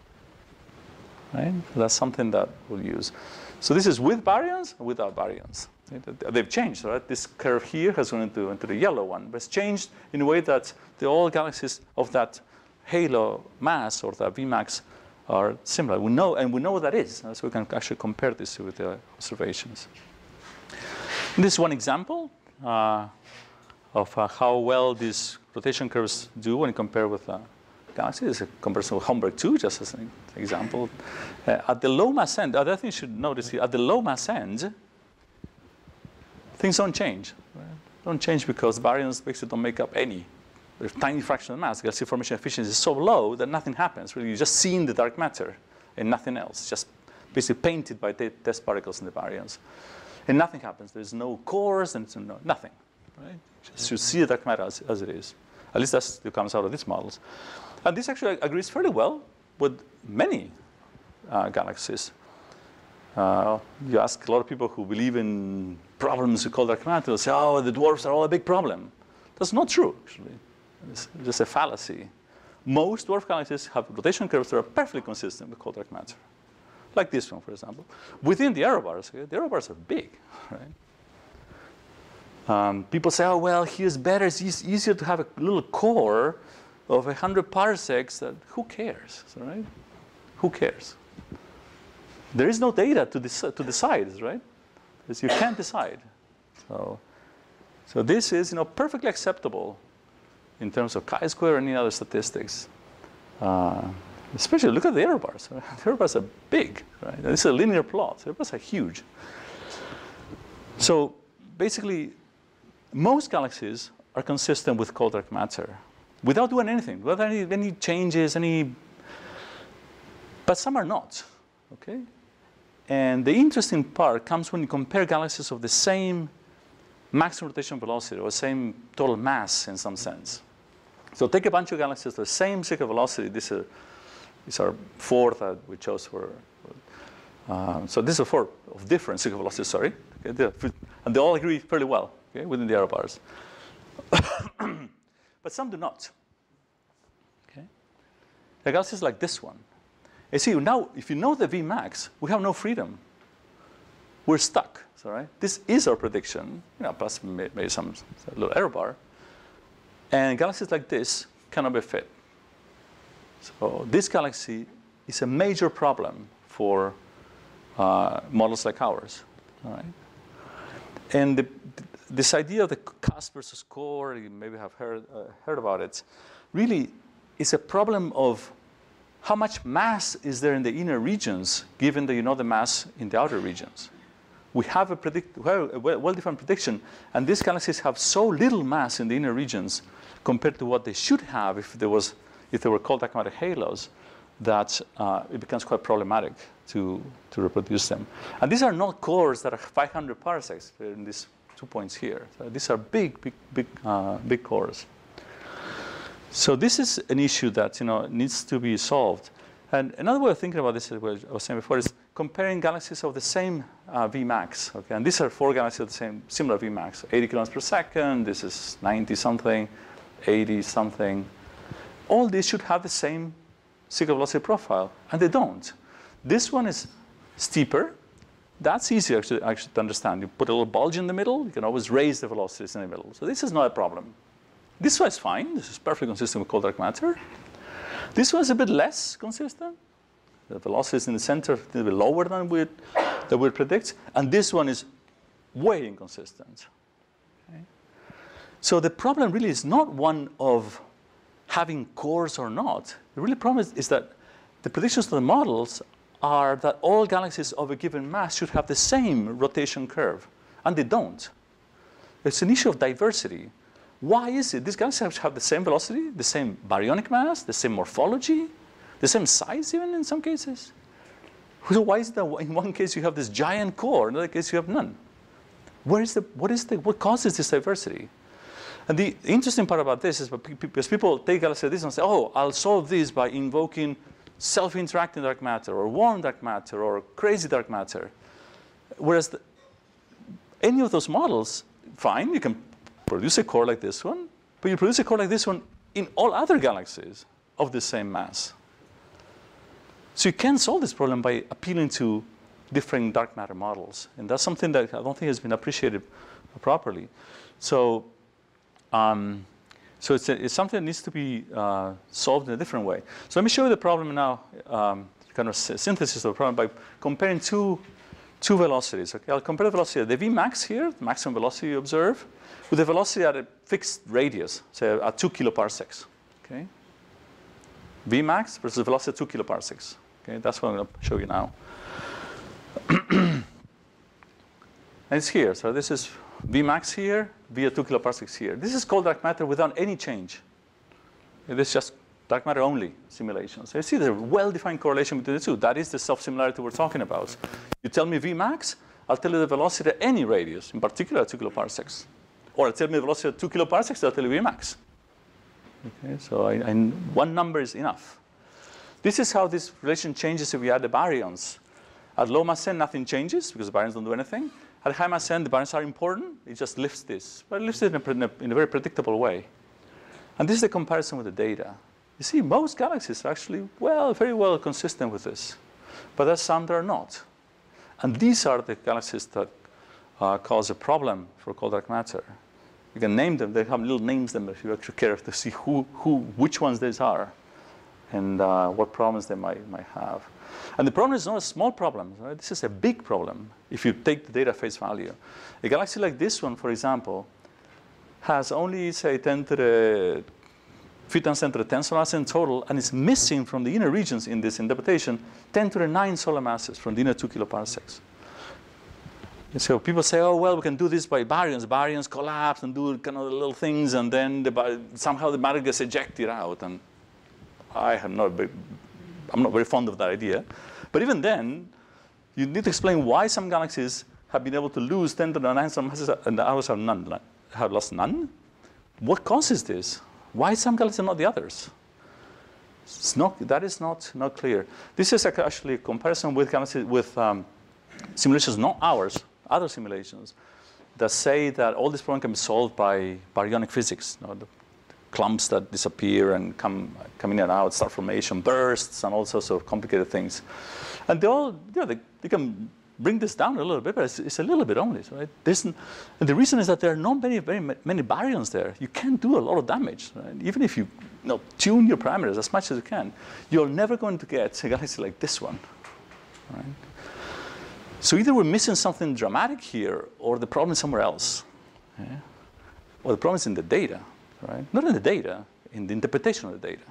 Speaker 2: Right? That's something that we'll use. So this is with baryons or without baryons. They've changed, right? This curve here has gone into, into the yellow one, but it's changed in a way that the all galaxies of that halo mass or that Vmax are similar. We know, and we know what that is, so we can actually compare this with the observations. And this is one example uh, of uh, how well these rotation curves do when you compare with uh, galaxies. This is a comparison with Homburg two, just as an example. Uh, at the low mass end, the other thing you should notice here, at the low mass end, things don't change. Right? Don't change because baryons basically don't make up any. There's a tiny fraction of mass. Galaxy formation efficiency is so low that nothing happens. Really, you just see in the dark matter and nothing else. Just basically painted by test particles in the baryons. And nothing happens. There's no cores and no, nothing. Right? Just you see the dark matter as, as it is. At least that's what comes out of these models. And this actually agrees fairly well with many uh, galaxies. Uh, you ask a lot of people who believe in problems with cold dark matter, they'll say, oh, the dwarfs are all a big problem. That's not true, actually. It's just a fallacy. Most dwarf galaxies have rotation curves that are perfectly consistent with cold dark matter. Like this one, for example. Within the error bars, okay, the error bars are big, right? Um, people say, oh, well, here's better. It's e easier to have a little core of one hundred parsecs. That, who cares, right? Who cares? There is no data to, dec to decide, right? Because you can't decide. So, so this is, you know, perfectly acceptable in terms of chi-square or any other statistics. Uh, especially look at the error bars. Right? The error bars are big, right? This is a linear plot. The error bars are huge. So basically, most galaxies are consistent with cold dark matter without doing anything, without any, any changes, any. But some are not, okay? And the interesting part comes when you compare galaxies of the same maximum rotation velocity or same total mass in some sense. So take a bunch of galaxies with the same circular velocity. These are, these are four that we chose for. Uh, so these are four of different circular velocities, sorry. Okay, and they all agree fairly well, okay, within the error bars. But some do not. Okay? The galaxies like this one. You see, now, if you know the Vmax, we have no freedom. We're stuck, so, right? This is our prediction, you know, plus maybe some little error bar. And galaxies like this cannot be fit. So this galaxy is a major problem for uh, models like ours, all right? And the, this idea of the cusp versus core, you maybe have heard, uh, heard about it, really is a problem of how much mass is there in the inner regions, given that you know the mass in the outer regions. We have a, predict, we have a well-defined prediction, and these galaxies have so little mass in the inner regions compared to what they should have if there was, if there were cold dark matter halos, that uh, it becomes quite problematic to, to reproduce them. And these are not cores that are five hundred parsecs in these two points here. So these are big, big, big, uh, big cores. So this is an issue that, you know, needs to be solved. And another way of thinking about this, as I was saying before, is comparing galaxies of the same uh, Vmax. Okay, and these are four galaxies of the same similar Vmax, eighty kilometers per second. This is ninety something, eighty something. All these should have the same circular velocity profile, and they don't. This one is steeper. That's easier to actually to understand. You put a little bulge in the middle. You can always raise the velocities in the middle. So this is not a problem. This one is fine. This is perfectly consistent with cold dark matter. This one is a bit less consistent. The velocity is in the center, a little bit lower than we that we predict, and this one is way inconsistent. Okay? So the problem really is not one of having cores or not. The really problem is, is that the predictions of the models are that all galaxies of a given mass should have the same rotation curve, and they don't. It's an issue of diversity. Why is it? These galaxies have the same velocity, the same baryonic mass, the same morphology, the same size even in some cases. So why is it that in one case you have this giant core, in another case you have none? Where is the, what, is the, what causes this diversity? And the interesting part about this is because people take galaxies like this and say, oh, I'll solve this by invoking self-interacting dark matter or warm dark matter or crazy dark matter. Whereas the, any of those models, fine, you can produce a core like this one, but you produce a core like this one in all other galaxies of the same mass. So you can solve this problem by appealing to different dark matter models. And that's something that I don't think has been appreciated properly. So, um, so it's, a, it's something that needs to be uh, solved in a different way. So let me show you the problem now, um, kind of synthesis of the problem by comparing two, two velocities. Okay, I'll compare the velocity of the Vmax here, the maximum velocity you observe, with the velocity at a fixed radius, say at two kiloparsecs. Okay, Vmax versus velocity at two kiloparsecs. Okay, that's what I'm going to show you now. And it's here. So this is Vmax here, V at two kiloparsecs here. This is called dark matter without any change. Okay, this is just dark matter only simulation. So you see the well-defined correlation between the two. That is the self-similarity we're talking about. You tell me Vmax, I'll tell you the velocity at any radius, in particular at two kiloparsecs. Or tell me the velocity at two kiloparsecs, I'll tell you Vmax. Okay, so I, I, one number is enough. This is how this relation changes if we add the baryons. At low mass n, nothing changes because the baryons don't do anything. At high mass n, the baryons are important. It just lifts this. But it lifts it in a, in a, in a very predictable way. And this is the comparison with the data. You see, most galaxies are actually, well, very well consistent with this. But there's some that are not. And these are the galaxies that uh, cause a problem for cold dark matter. You can name them. They have little names them if you actually care to see who, who, which ones these are and uh, what problems they might, might have. And the problem is not a small problem. Right? This is a big problem if you take the data face value. A galaxy like this one, for example, has only, say, ten to the few times ten to the ten solar masses in total, and is missing from the inner regions in this interpretation ten to the nine solar masses from the inner two kiloparsecs. So people say, oh, well, we can do this by baryons. Baryons collapse and do kind of little things, and then the, somehow the matter gets ejected out. And I have not, I'm not very fond of that idea. But even then, you need to explain why some galaxies have been able to lose ten to the nine solar masses and the others have none, have lost none. What causes this? Why some galaxies and not the others? It's not, that is not, not clear. This is actually a comparison with galaxies with um, simulations, not ours, other simulations that say that all this problem can be solved by baryonic physics. You know, the clumps that disappear and come, come in and out, star formation, bursts, and all sorts of complicated things. And they all, you know, they, they can bring this down a little bit, but it's, it's a little bit only, right? There's, and the reason is that there are not many, very many baryons there. You can do a lot of damage, right? Even if you, you know, tune your parameters as much as you can, you're never going to get a galaxy like this one, right? So either we're missing something dramatic here, or the problem is somewhere else, yeah? Or the problem is in the data, right? Not in the data, in the interpretation of the data.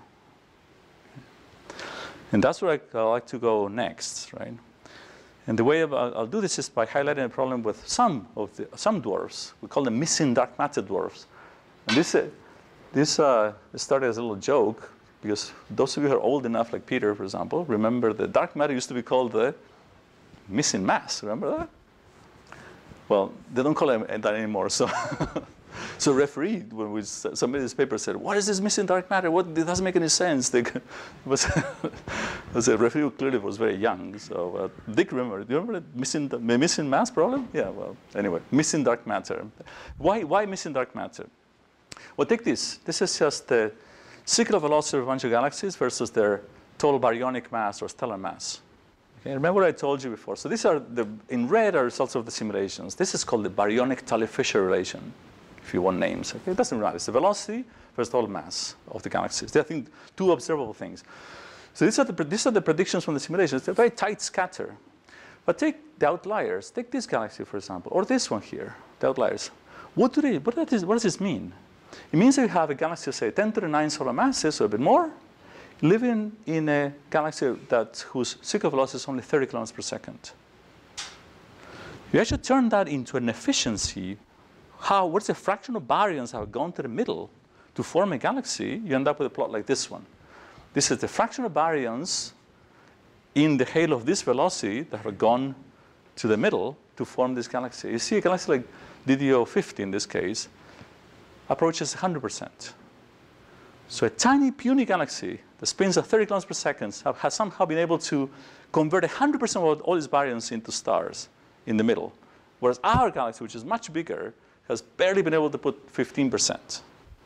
Speaker 2: And that's where I, I like to go next, right? And the way I'll, I'll do this is by highlighting a problem with some of the, some dwarfs. We call them missing dark matter dwarfs. And this, uh, this uh, started as a little joke, because those of you who are old enough, like Peter, for example, remember that dark matter used to be called the missing mass. Remember that? Well, they don't call it that anymore. So, so referee, when we submitted this paper, said, "What is this missing dark matter? What? It doesn't make any sense." They, it was, was a referee who clearly was very young. So uh, Dick, remember? Do you remember the missing the missing mass problem? Yeah. Well, anyway, missing dark matter. Why? Why missing dark matter? Well, take this. This is just the circular velocity of a bunch of galaxies versus their total baryonic mass or stellar mass. Okay, remember what I told you before. So these are the, in red are results of the simulations. This is called the baryonic Tully-Fisher relation, if you want names. Okay, it doesn't matter. It's the velocity versus total mass of the galaxies. They're, I think, two observable things. So these are the, these are the predictions from the simulations. They're very tight scatter. But take the outliers. Take this galaxy, for example, or this one here, the outliers. What, do they, what, that is, what does this mean? It means that you have a galaxy, say, ten to the nine solar masses, or a bit more, living in a galaxy that, whose circular velocity is only thirty kilometers per second. You actually turn that into an efficiency. How, what's the fraction of baryons that have gone to the middle to form a galaxy? You end up with a plot like this one. This is the fraction of baryons in the halo of this velocity that have gone to the middle to form this galaxy. You see a galaxy like D D O fifty in this case approaches one hundred percent. So a tiny, puny galaxy that spins at thirty kilometers per second has somehow been able to convert one hundred percent of all its baryons into stars in the middle. Whereas our galaxy, which is much bigger, has barely been able to put fifteen percent.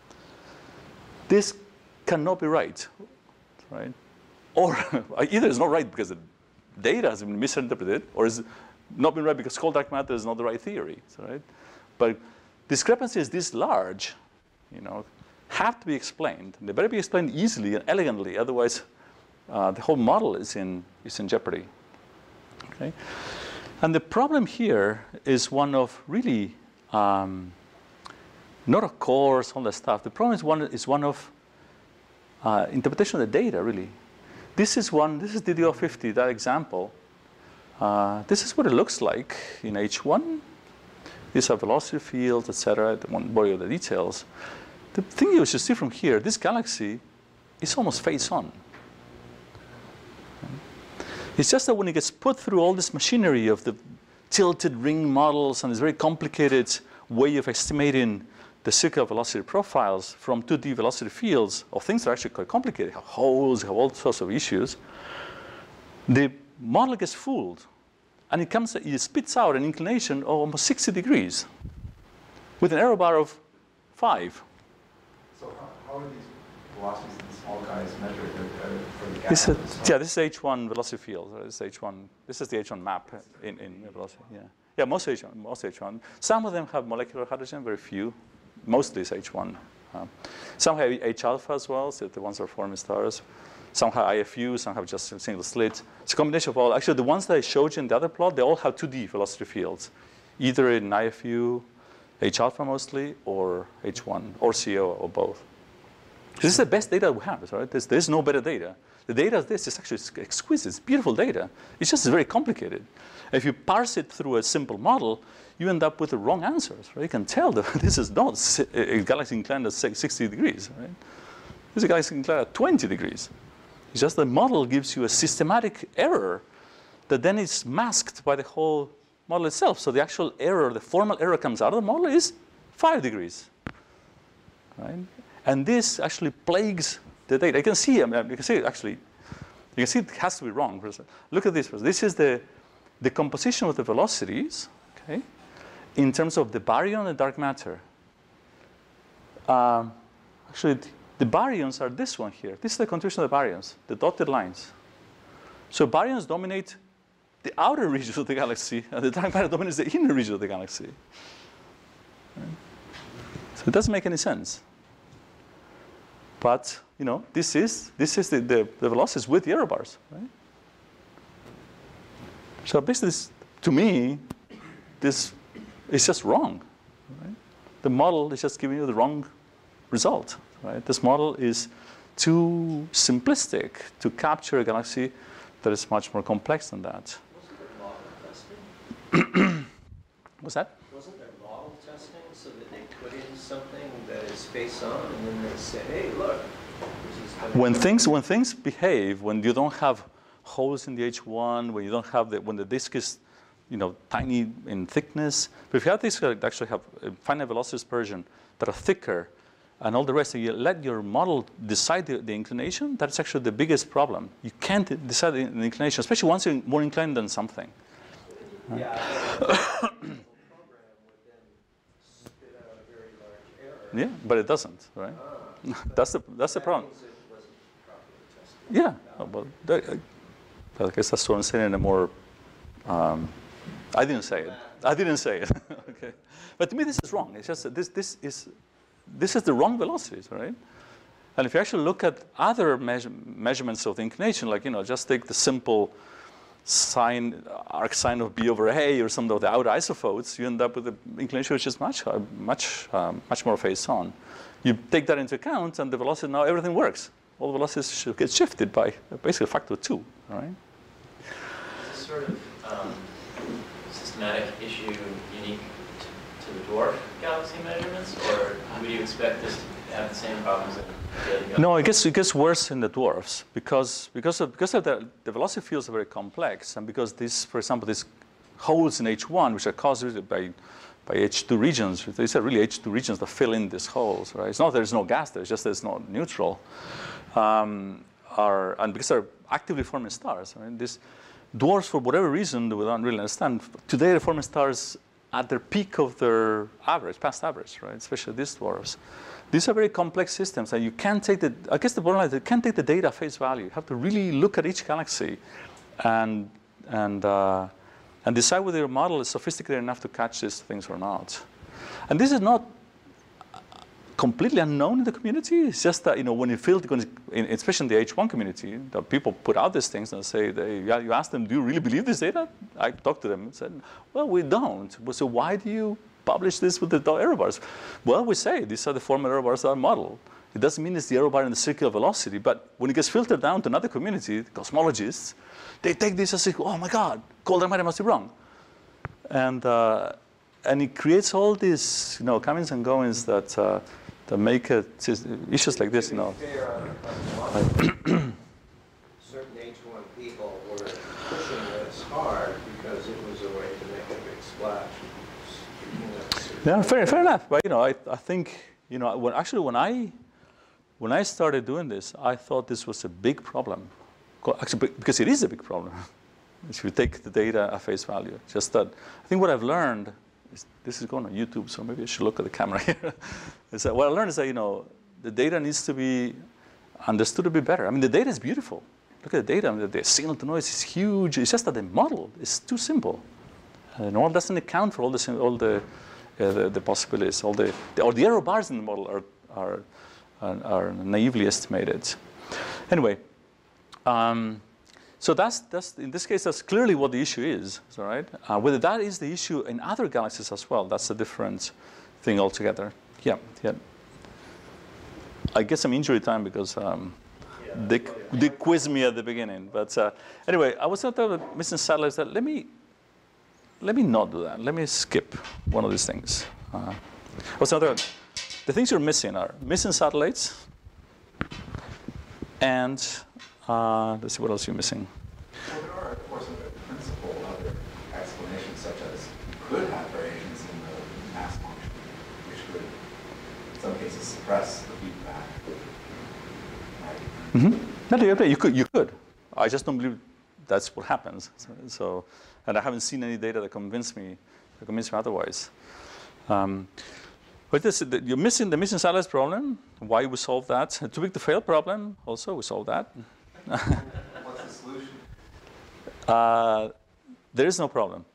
Speaker 2: This cannot be right, right? Or either it's not right because the data has been misinterpreted, or it's not been right because cold dark matter is not the right theory, right? But discrepancy is this large, you know, have to be explained. They better be explained easily and elegantly, otherwise uh, the whole model is in, is in jeopardy. Okay? And the problem here is one of really, um, not of course, all that stuff. The problem is one, is one of uh, interpretation of the data, really. This is one, this is D D O fifty, that example. Uh, this is what it looks like in H one. These are velocity fields, et cetera. I won't bore you with the details. The thing you should see from here, this galaxy is almost face on. It's just that when it gets put through all this machinery of the tilted ring models and this very complicated way of estimating the circular velocity profiles from two D velocity fields of things that are actually quite complicated, have holes, have all sorts of issues, the model gets fooled. and it comes, it spits out an inclination of almost sixty degrees with an error bar of five.
Speaker 1: So how, how are these velocities in the small guys measured uh, for the
Speaker 2: This
Speaker 1: gas?
Speaker 2: is, yeah, this is H one velocity field. Right? This is H one. This is the H one map in, in velocity. Yeah, yeah, most H one, most H one. Some of them have molecular hydrogen, very few. Mostly is H one. Um, some have H alpha as well, so the ones that are forming stars. Some have I F U, some have just a single slit. It's a combination of all. Actually, the ones that I showed you in the other plot, they all have two D velocity fields, either in I F U, H alpha mostly, or H one, or C O, or both. This is the best data we have, right? There's, there's no better data. The data of this is actually exquisite. It's beautiful data. It's just very complicated. If you parse it through a simple model, you end up with the wrong answers. Right? You can tell that this is not a galaxy inclined at sixty degrees. Right? This is a galaxy inclined at twenty degrees. It's just the model gives you a systematic error that then is masked by the whole model itself. So the actual error, the formal error comes out of the model is five degrees. Right? And this actually plagues the data. You can see, I mean, you can see it actually, you can see it has to be wrong. Look at this. This is the, the composition of the velocities, okay, in terms of the baryon and dark matter. Um, actually, the baryons are this one here. This is the contribution of the baryons, the dotted lines. So baryons dominate the outer regions of the galaxy, and the dark matter dominates the inner region of the galaxy. Right? So it doesn't make any sense. But you know, this is this is the, the, the velocities with the error bars, right? So basically, this, to me, this is just wrong. Right? The model is just giving you the wrong result. Right? This model is too simplistic to capture a galaxy that is much more complex than that.
Speaker 3: Wasn't there model testing?
Speaker 2: What's that?
Speaker 3: Wasn't there model testing so that they put in something that is face on, and then they say, "Hey, look." This is gonna
Speaker 2: When
Speaker 3: be
Speaker 2: things when things behave, when you don't have holes in the H one, when you don't have the when the disk is, you know, tiny in thickness. But if you have disks that actually have a finite velocity dispersion that are thicker, and all the rest, and you let your model decide the, the inclination, that's actually the biggest problem. You can't decide the, the inclination, especially once you're more inclined than something.
Speaker 3: Yeah, I think the program would then spit out a very large error.
Speaker 2: Yeah, but it doesn't, right?
Speaker 3: Ah,
Speaker 2: that's the that's the
Speaker 3: that
Speaker 2: problem.
Speaker 3: means it wasn't properly tested.
Speaker 2: Yeah, oh, well, that, I guess that's what I'm saying in a more. Um, I didn't say it. I didn't say it. Okay, but to me this is wrong. It's just that this this is this is the wrong velocities, right? And if you actually look at other measure, measurements of the inclination, like you know, just take the simple sine arc sine of b over a or some of the outer isophotes, you end up with an inclination which is much uh, much um, much more face on. You take that into account, and the velocity now everything works. All the velocities get shifted by basically a factor of two. All right.
Speaker 4: Is this sort of um, systematic issue unique to, to the dwarf galaxy measurements, or would you expect this to have the same problems in the other galaxies?
Speaker 2: No, it gets it gets worse in the dwarfs because because of, because of the, the velocity fields are very complex, and because these, for example, these holes in H one, which are caused by by H two regions, these are really H two regions that fill in these holes, right? It's not that there's no gas there; it's just that it's not neutral. Um, are and because they're actively forming stars, right? These dwarfs, for whatever reason that we don't really understand, today they're forming stars at their peak of their average, past average, right? Especially these dwarfs. These are very complex systems, and you can't take the. I guess the bottom line is you can't take the data face value. You have to really look at each galaxy, and and uh, and decide whether your model is sophisticated enough to catch these things or not. And this is not completely unknown in the community. It's just that, you know, when you feel, especially in the H one community, that people put out these things and say, they, yeah, you ask them, do you really believe this data? I talked to them and said, well, we don't. Well, so why do you publish this with the error bars? Well, we say these are the formal error bars that are modeled. It doesn't mean it's the error bar in the circular velocity, but when it gets filtered down to another community, the cosmologists, they take this and say, oh my God, cold matter must be wrong. And, uh, and it creates all these, you know, comings and goings that, uh, that make it, issues like this, you know.
Speaker 3: Fair on, on certain H one people were pushing this hard because it was a way to make a big splash.
Speaker 2: Yeah, fair, fair enough. But you know, I, I think, you know, when actually when I, when I started doing this, I thought this was a big problem. Actually, because it is a big problem. If you take the data at face value, just that. I think what I've learned is, this is going on YouTube, so maybe I should look at the camera here. Is that what I learned is that, you know, the data needs to be understood a bit better. I mean, the data is beautiful. Look at the data. I mean, the signal to noise is huge. It's just that the model is too simple. And the model doesn't account for all the all the uh, the, the possibilities. All the, the or the error bars in the model are are are, are naively estimated. Anyway, um, so that's that's in this case that's clearly what the issue is. All right. Uh, whether that is the issue in other galaxies as well, that's a different thing altogether. Yeah. Yeah. I get some injury time because. Um, They, they quizzed me at the beginning, but uh, anyway, I was talking about missing satellites. That let me let me not do that. Let me skip one of these things. Uh, I was talking about the things you're missing are missing satellites, and uh, let's see what else you're missing.
Speaker 5: Well, there are, of course, a principle other explanations, such as you could have variations in the mass function, which could, in some cases, suppress the feedback.
Speaker 2: Mm-hmm. No, you could, you could. I just don't believe that's what happens. So, so and I haven't seen any data that convince me, that convince me otherwise. Um, but this, the, you're missing the missing satellites problem. Why we solve that? Too big to fail problem. Also, we solve that.
Speaker 5: What's the solution?
Speaker 2: Uh, there is no problem.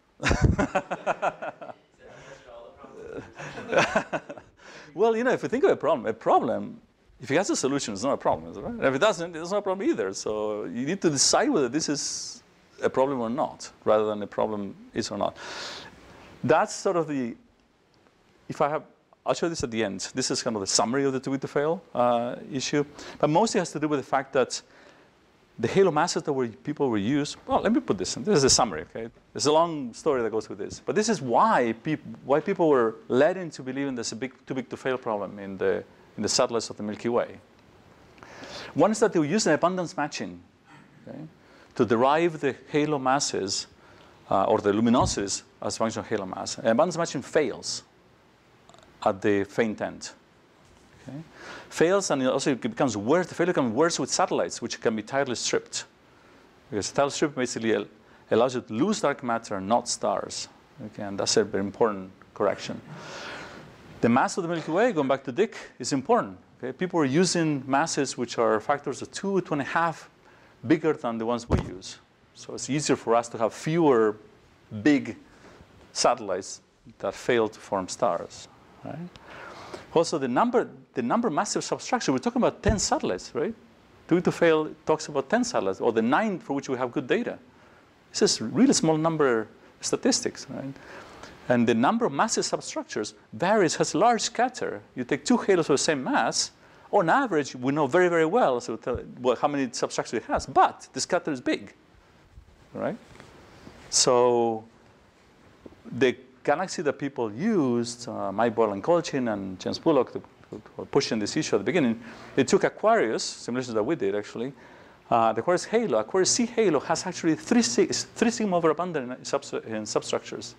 Speaker 2: Well, you know, if you think of a problem, a problem. If it has a solution, it's not a problem, right? And if it doesn't, it's not a problem either. So you need to decide whether this is a problem or not, rather than a problem is or not. That's sort of the, if I have, I'll show this at the end. This is kind of the summary of the too big to fail uh, issue. But mostly has to do with the fact that the halo masses that were, people were used, well, let me put this in. This is a summary, okay? There's a long story that goes with this. But this is why, peop why people were led into believing there's a big, too big to fail problem in the in the satellites of the Milky Way. One is that they were using abundance matching, okay, to derive the halo masses uh, or the luminosities as a function of halo mass. And abundance matching fails at the faint end. Okay? Fails, and it also it becomes worse. The failure becomes worse with satellites, which can be tightly stripped. Because tidal strip basically allows you to lose dark matter, not stars. Okay? And that's a very important correction. The mass of the Milky Way, going back to Dick, is important. Okay? People are using masses which are factors of two, two and a half bigger than the ones we use. So it's easier for us to have fewer big satellites that fail to form stars. Right? Also, the number, the number massive substructure, we're talking about ten satellites, right? Too big to fail talks about ten satellites, or the nine for which we have good data. This is really small number statistics, right? And the number of massive substructures varies, has large scatter. You take two halos of the same mass, on average, we know very, very well so tell, well, how many substructures it has, but the scatter is big, right? So the galaxy that people used, uh, Mike Boyle and Colchin and James Bullock, who were pushing this issue at the beginning, they took Aquarius, simulations that we did actually, uh, the Aquarius halo, Aquarius C halo has actually three, three sigma overabundant in, subst in substructures.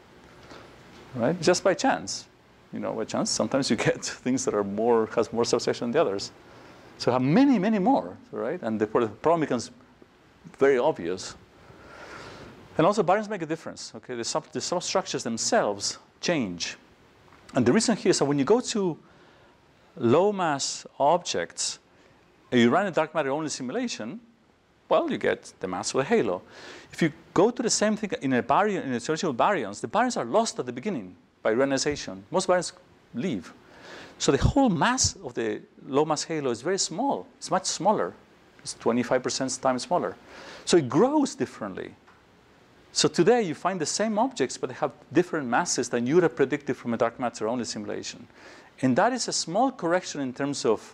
Speaker 2: Right? Just by chance, you know, by chance. Sometimes you get things that are more has more substructure than the others. So have many, many more, right? And the problem becomes very obvious. And also, baryons make a difference. Okay, the, sub, the substructures themselves change, and the reason here is that when you go to low mass objects, and you run a dark matter only simulation, well, you get the mass of a halo. If you go to the same thing in a baryon, in a situation with baryons, the baryons are lost at the beginning by ionization. Most baryons leave. So the whole mass of the low mass halo is very small. It's much smaller. It's twenty-five percent times smaller. So it grows differently. So today you find the same objects, but they have different masses than you would have predicted from a dark matter only simulation. And that is a small correction in terms of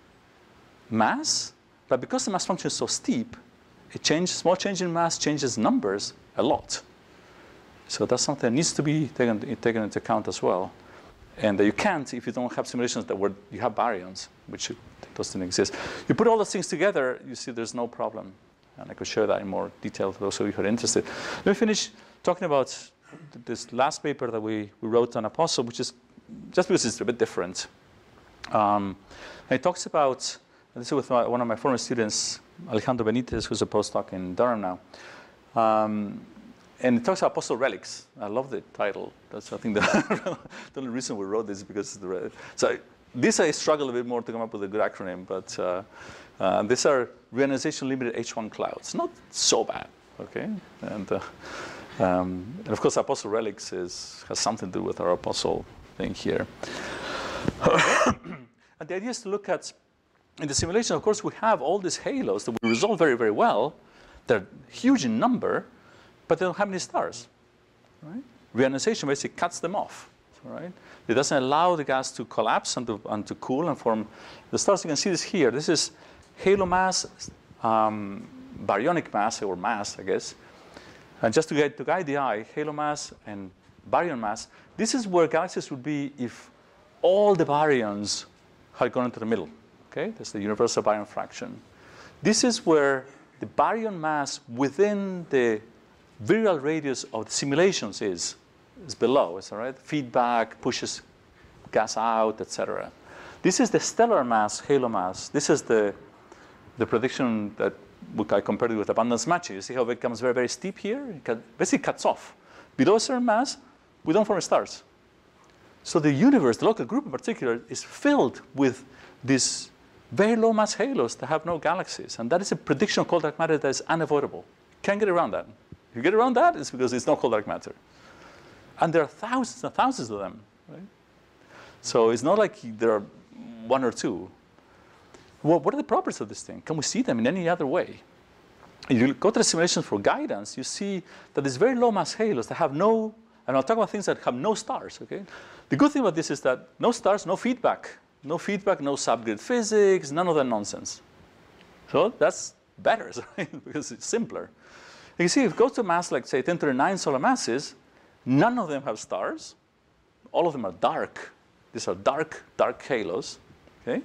Speaker 2: mass, but because the mass function is so steep, it changes, small change in mass changes numbers a lot. So that's something that needs to be taken, taken into account as well. And that you can't if you don't have simulations that where you have baryons, which doesn't exist. You put all those things together, you see there's no problem. And I could share that in more detail for those of you who are interested. Let me finish talking about this last paper that we, we wrote on Apostle, which is just because it's a bit different. Um, and it talks about, and this is with my, one of my former students, Alejandro Benitez, who's a postdoc in Durham now. Um, and it talks about apostle relics. I love the title. That's, I think, the, the only reason we wrote this is because of the, so this I struggle a bit more to come up with a good acronym, but uh, uh, these are reionization limited H one clouds. Not so bad, okay? And, uh, um, and of course, apostle relics is, has something to do with our apostle thing here. And the idea is to look at, in the simulation, of course, we have all these halos that we resolve very, very well. They're huge in number, but they don't have any stars. Right? Reionization basically cuts them off. Right? It doesn't allow the gas to collapse and to, and to cool and form the stars. You can see this here. This is halo mass, um, baryonic mass, or mass, I guess. And just to, get, to guide the eye, halo mass and baryon mass, this is where galaxies would be if all the baryons had gone into the middle. Okay? That's the universal baryon fraction. This is where the baryon mass within the virial radius of the simulations is, is below. Is all right? Feedback pushes gas out, et cetera. This is the stellar mass, halo mass. This is the, the prediction that I compared it with abundance matching. You see how it becomes very, very steep here? It cut, basically cuts off. Below a certain mass, we don't form stars. So the universe, the local group in particular, is filled with these very low mass halos that have no galaxies. And that is a prediction of cold dark matter that is unavoidable. Can't get around that. If you get around that, it's because it's not cold dark matter. And there are thousands and thousands of them. Right? So it's not like there are one or two. Well, what are the properties of this thing? Can we see them in any other way? If you go to the simulations for guidance, you see that these very low mass halos that have no, and I'll talk about things that have no stars. Okay? The good thing about this is that no stars, no feedback. No feedback, no subgrid physics, none of that nonsense. So that's better, right? Because it's simpler. You see, if it goes to mass like, say, ten to the nine solar masses, none of them have stars. All of them are dark. These are dark, dark halos. Okay?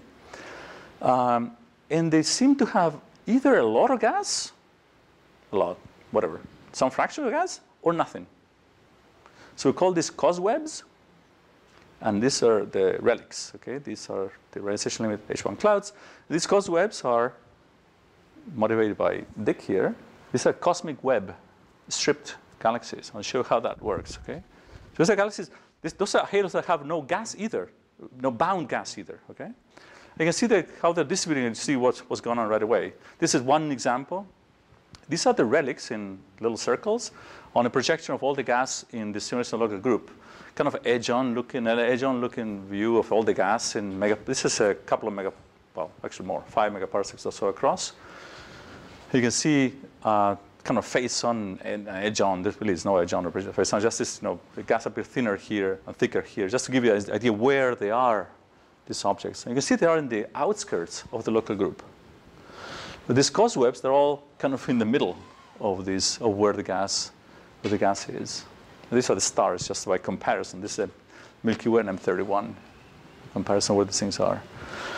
Speaker 2: Um, and they seem to have either a lot of gas, a lot, whatever, some fraction of gas, or nothing. So we call these coswebs. And these are the relics, okay? These are the reionization limit H one clouds. These coswebs are motivated by Dick here. These are cosmic web stripped galaxies. I'll show you how that works, okay? So those are galaxies, this, those are halos that have no gas either, no bound gas either, okay? You can see the, how they're distributing and see what's, what's going on right away. This is one example. These are the relics in little circles on a projection of all the gas in the simulation local group. Kind of edge-on looking, an edge-on looking view of all the gas in mega. This is a couple of mega, well, actually more, five megaparsecs or so across. You can see uh, kind of face-on and edge-on. There really is no edge-on or face-on. Just this, you know, the gas a bit thinner here and thicker here, just to give you an idea where they are, these objects. And you can see they are in the outskirts of the local group. But these coswebs, they're all kind of in the middle of these, of where the gas, where the gas is. These are the stars, just by comparison. This is a Milky Way and M thirty-one comparison where these things are.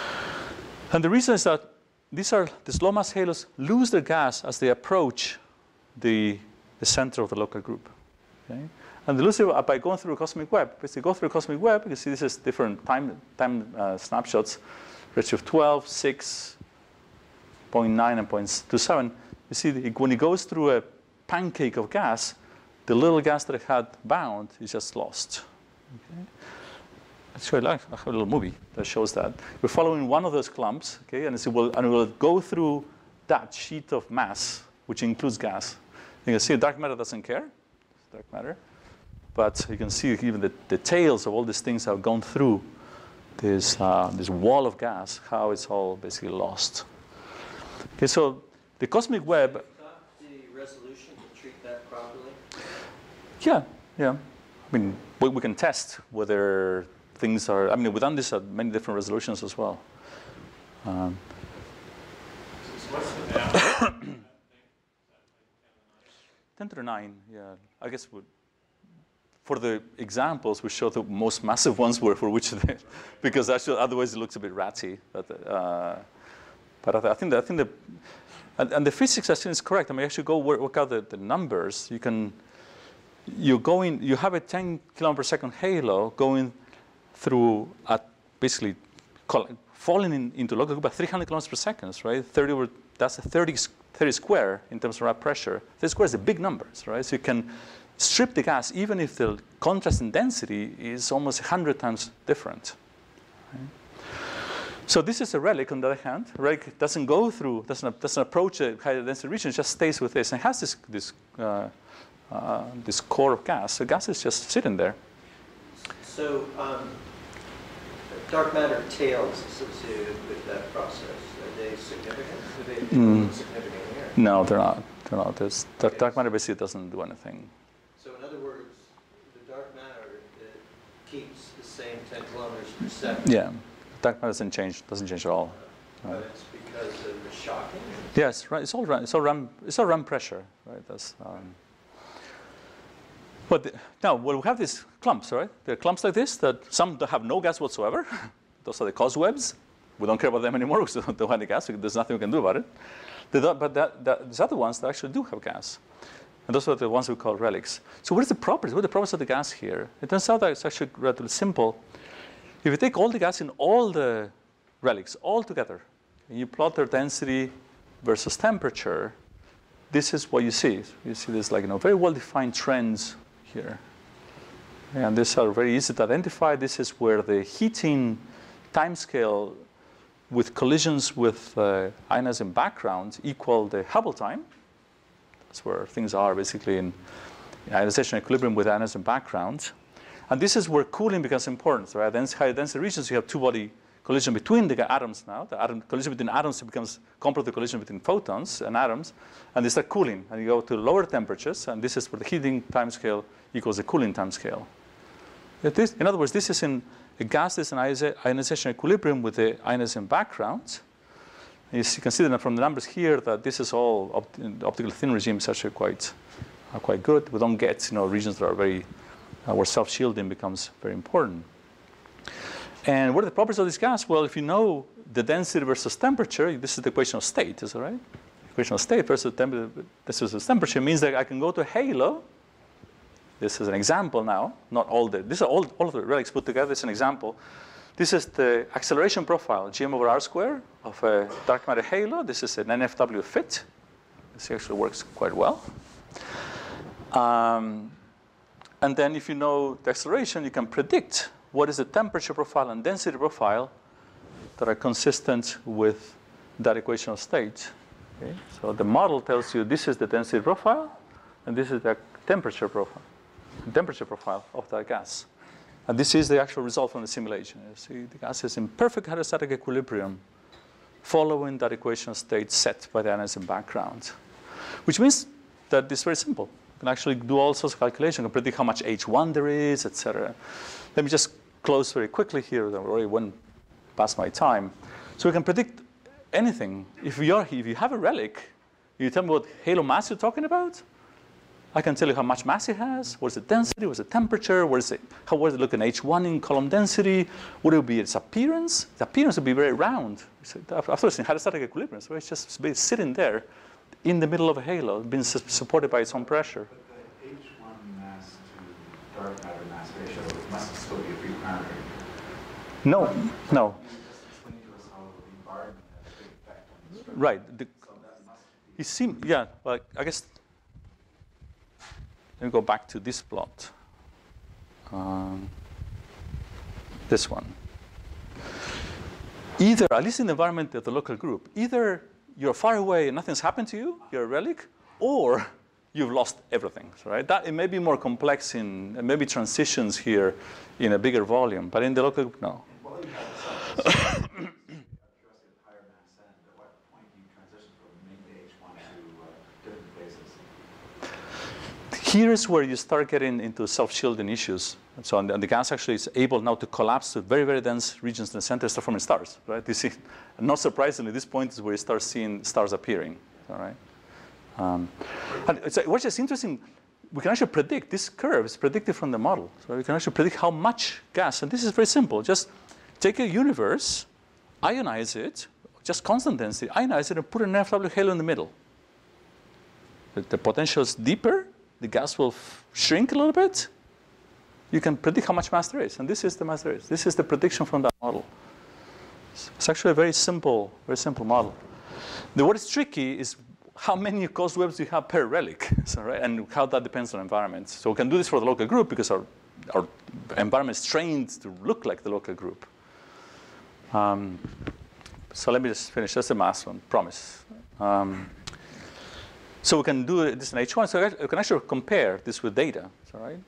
Speaker 2: And the reason is that these are these low mass halos lose their gas as they approach the, the center of the local group. Okay? And they lose it by going through a cosmic web. If they go through a cosmic web, you see this is different time, time uh, snapshots, redshift twelve, six, zero point nine, and zero point two seven. You see, the, when it goes through a pancake of gas, the little gas that it had bound is just lost. Okay? Actually, I have a little movie that shows that. We're following one of those clumps, okay, and, it will, and it will go through that sheet of mass, which includes gas. You can see dark matter doesn't care, it's dark matter. But you can see even the, the tails of all these things have gone through this, uh, this wall of gas, how it's all basically lost. Okay, so the cosmic web.
Speaker 3: Got the resolution to treat that properly?
Speaker 2: Yeah, yeah. I mean, we, we can test whether things are, I mean, we've done this at many different resolutions as well. Um,
Speaker 1: So what's the down?
Speaker 2: ten to the nine, yeah. I guess we, for the examples, we show the most massive ones were for which they, because actually otherwise it looks a bit ratty. But, uh, but I, th I think that, I think the, and, and the physics I think is correct. I mean, actually go work, work out the, the numbers. You can, you go in, you have a ten kilometer per second halo going through at basically falling in, into local group at three hundred kilometers per second, right? thirty over, that's a thirty, thirty square in terms of Rapp pressure. thirty square is a big numbers, right? So you can strip the gas even if the contrast in density is almost one hundred times different. Right? So this is a relic, on the other hand. A relic doesn't go through, doesn't, doesn't approach a high density region, it just stays with this. And it has this, this, uh, uh, this core of gas. So gas is just sitting there.
Speaker 3: So um, dark matter tails associated with that process, are they significant? Are they
Speaker 2: Mm.
Speaker 3: significant here?
Speaker 2: No, they're not. They're not. There's, dark, dark matter basically doesn't do anything.
Speaker 3: So in other words, the dark matter it keeps the same ten kilometers per second.
Speaker 2: Yeah, dark matter doesn't change. Doesn't change at all.
Speaker 3: But it's because of the shocking?
Speaker 2: Yes, right. It's all run. It's all run. It's all run pressure, right? That's. Um, but the, now, well, we have these clumps, right? There are clumps like this that some that have no gas whatsoever. Those are the coswebs. We don't care about them anymore because they don't have any gas. There's nothing we can do about it. The, but that, that, there's other ones that actually do have gas. And those are the ones we call relics. So what is the properties? What are the properties of the gas here? It turns out that it's actually relatively simple. If you take all the gas in all the relics all together, and you plot their density versus temperature, this is what you see. You see this like, you know, very well-defined trends here. And these are very easy to identify. This is where the heating timescale with collisions with uh, ionizing background equal the Hubble time. That's where things are basically in ionization equilibrium with ionizing background. And this is where cooling becomes important, right? Then high density regions, you have two-body collision between the atoms now. The atom collision between atoms becomes comparable to collision between photons and atoms. And they start cooling. And you go to lower temperatures. And this is where the heating timescale equals the cooling timescale. In other words, this is in a gas that's in ionization equilibrium with the ionizing background. You can see that from the numbers here that this is all opt optical thin regime is actually quite, uh, quite good. We don't get, you know, regions that are very, uh, where self-shielding becomes very important. And what are the properties of this gas? Well, if you know the density versus temperature, this is the equation of state, is that right? Equation of state versus temperature, this is temperature means that I can go to a halo. This is an example now, not all the, these are all, all of the relics put together. It's an example. This is the acceleration profile, G M over R square of a dark matter halo. This is an N F W fit. This actually works quite well. Um, and then if you know the acceleration, you can predict what is the temperature profile and density profile that are consistent with that equation of state. Okay? So the model tells you this is the density profile, and this is the temperature profile. temperature profile of that gas. And this is the actual result from the simulation. You see, the gas is in perfect hydrostatic equilibrium following that equation state set by the ionizing background, which means that it's very simple. You can actually do all sorts of calculations, you can predict how much H one there is, et cetera. Let me just close very quickly here. I already went past my time. So we can predict anything. If, we are, if you have a relic, you tell me what halo mass you're talking about, I can tell you how much mass it has, what's the density, what's the temperature, what is it, how does it look in H one in column density, what will be its appearance. The appearance will be very round. After it's in hydrostatic equilibrium, so it's just sitting there in the middle of a halo, being su supported by its own pressure.
Speaker 5: But the H one mass to dark matter mass ratio must still be a free parameter.
Speaker 2: No, no.
Speaker 5: You just explain to us how the environment has a big effect on the structure.
Speaker 2: Right. The,
Speaker 5: So that must be.
Speaker 2: you see, yeah, well, I guess. Let me go back to this plot. Um, this one. Either, at least in the environment of the local group, either you're far away and nothing's happened to you, you're a relic, or you've lost everything, right? That, it may be more complex in, maybe transitions here in a bigger volume, but in the local group, no.
Speaker 5: Well, you have some curiosity of higher mass end. At what point do you transition from mainly H one to uh, different places?
Speaker 2: Here is where you start getting into self-shielding issues. And so and the, and the gas actually is able now to collapse to very, very dense regions in the center, start forming stars, right? You see, and not surprisingly, this point is where you start seeing stars appearing, all right? Um, and it's, what's just interesting, we can actually predict, this curve is predicted from the model. So we can actually predict how much gas, and this is very simple. Just take a universe, ionize it, just constant density, ionize it, and put an N F W halo in the middle. The, the potential is deeper, the gas will f shrink a little bit. You can predict how much mass there is, and this is the mass there is. This is the prediction from that model. It's actually a very simple, very simple model. The, what is tricky is how many coswebs do you have per relic, so, right? And how that depends on environments. So we can do this for the local group because our, our environment is trained to look like the local group. Um, so let me just finish. That's the last one, promise. Um, so we can do this in H one. So we can actually compare this with data, all right?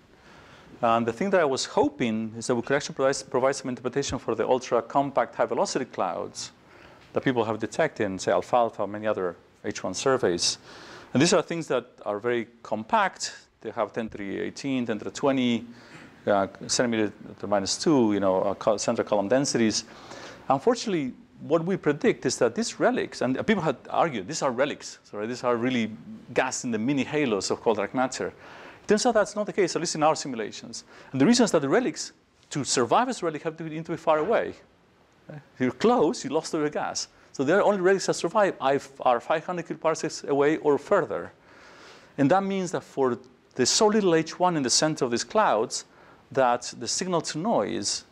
Speaker 2: And the thing that I was hoping is that we could actually provide, provide some interpretation for the ultra-compact high-velocity clouds that people have detected in, say, alfalfa or many other H one surveys. And these are things that are very compact. They have ten to the eighteen, ten to the twenty uh, centimeter to minus two, you know, uh, central column densities. Unfortunately, what we predict is that these relics, and people had argued, these are relics. So these are really gas in the mini halos of cold dark matter. It turns out that's not the case, at least in our simulations. And the reason is that the relics, to survive as a relic, have to be, need to be far away. If you're close, you lost all your gas. So the only relics that survive are five hundred kiloparsecs away or further. And that means that for there's so little H one in the center of these clouds that the signal to noise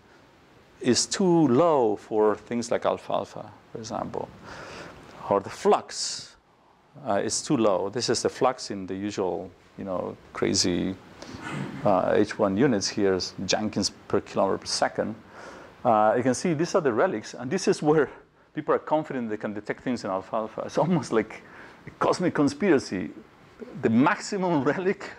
Speaker 2: is too low for things like alfalfa, for example. Or the flux uh, is too low. This is the flux in the usual, you know, crazy uh, H one units here, is Jenkins per kilometer per second. Uh, you can see these are the relics, and this is where people are confident they can detect things in alfalfa. It's almost like a cosmic conspiracy. The maximum relic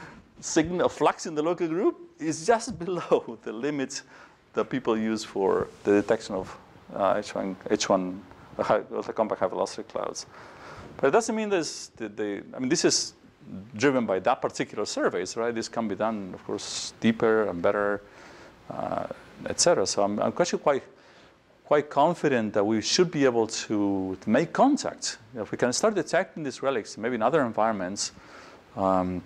Speaker 2: signal of flux in the local group is just below the limit that people use for the detection of uh, H one, H one high, compact high velocity clouds. But it doesn't mean there's the, the, I mean, this is driven by that particular surveys, right? This can be done, of course, deeper and better, uh, et cetera. So I'm, I'm actually quite, quite confident that we should be able to, to make contact. You know, if we can start detecting these relics, maybe in other environments, um,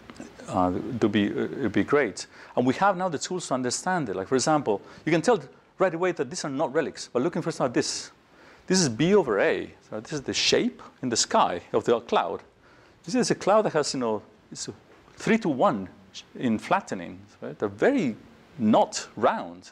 Speaker 2: uh, it would be, it'd be great. And we have now the tools to understand it. Like, for example, you can tell right away that these are not relics. But looking for something like this. This is B over A. So this is the shape in the sky of the cloud. You see, it's a cloud that has, you know, it's three to one in flattening. Right? They're very not round.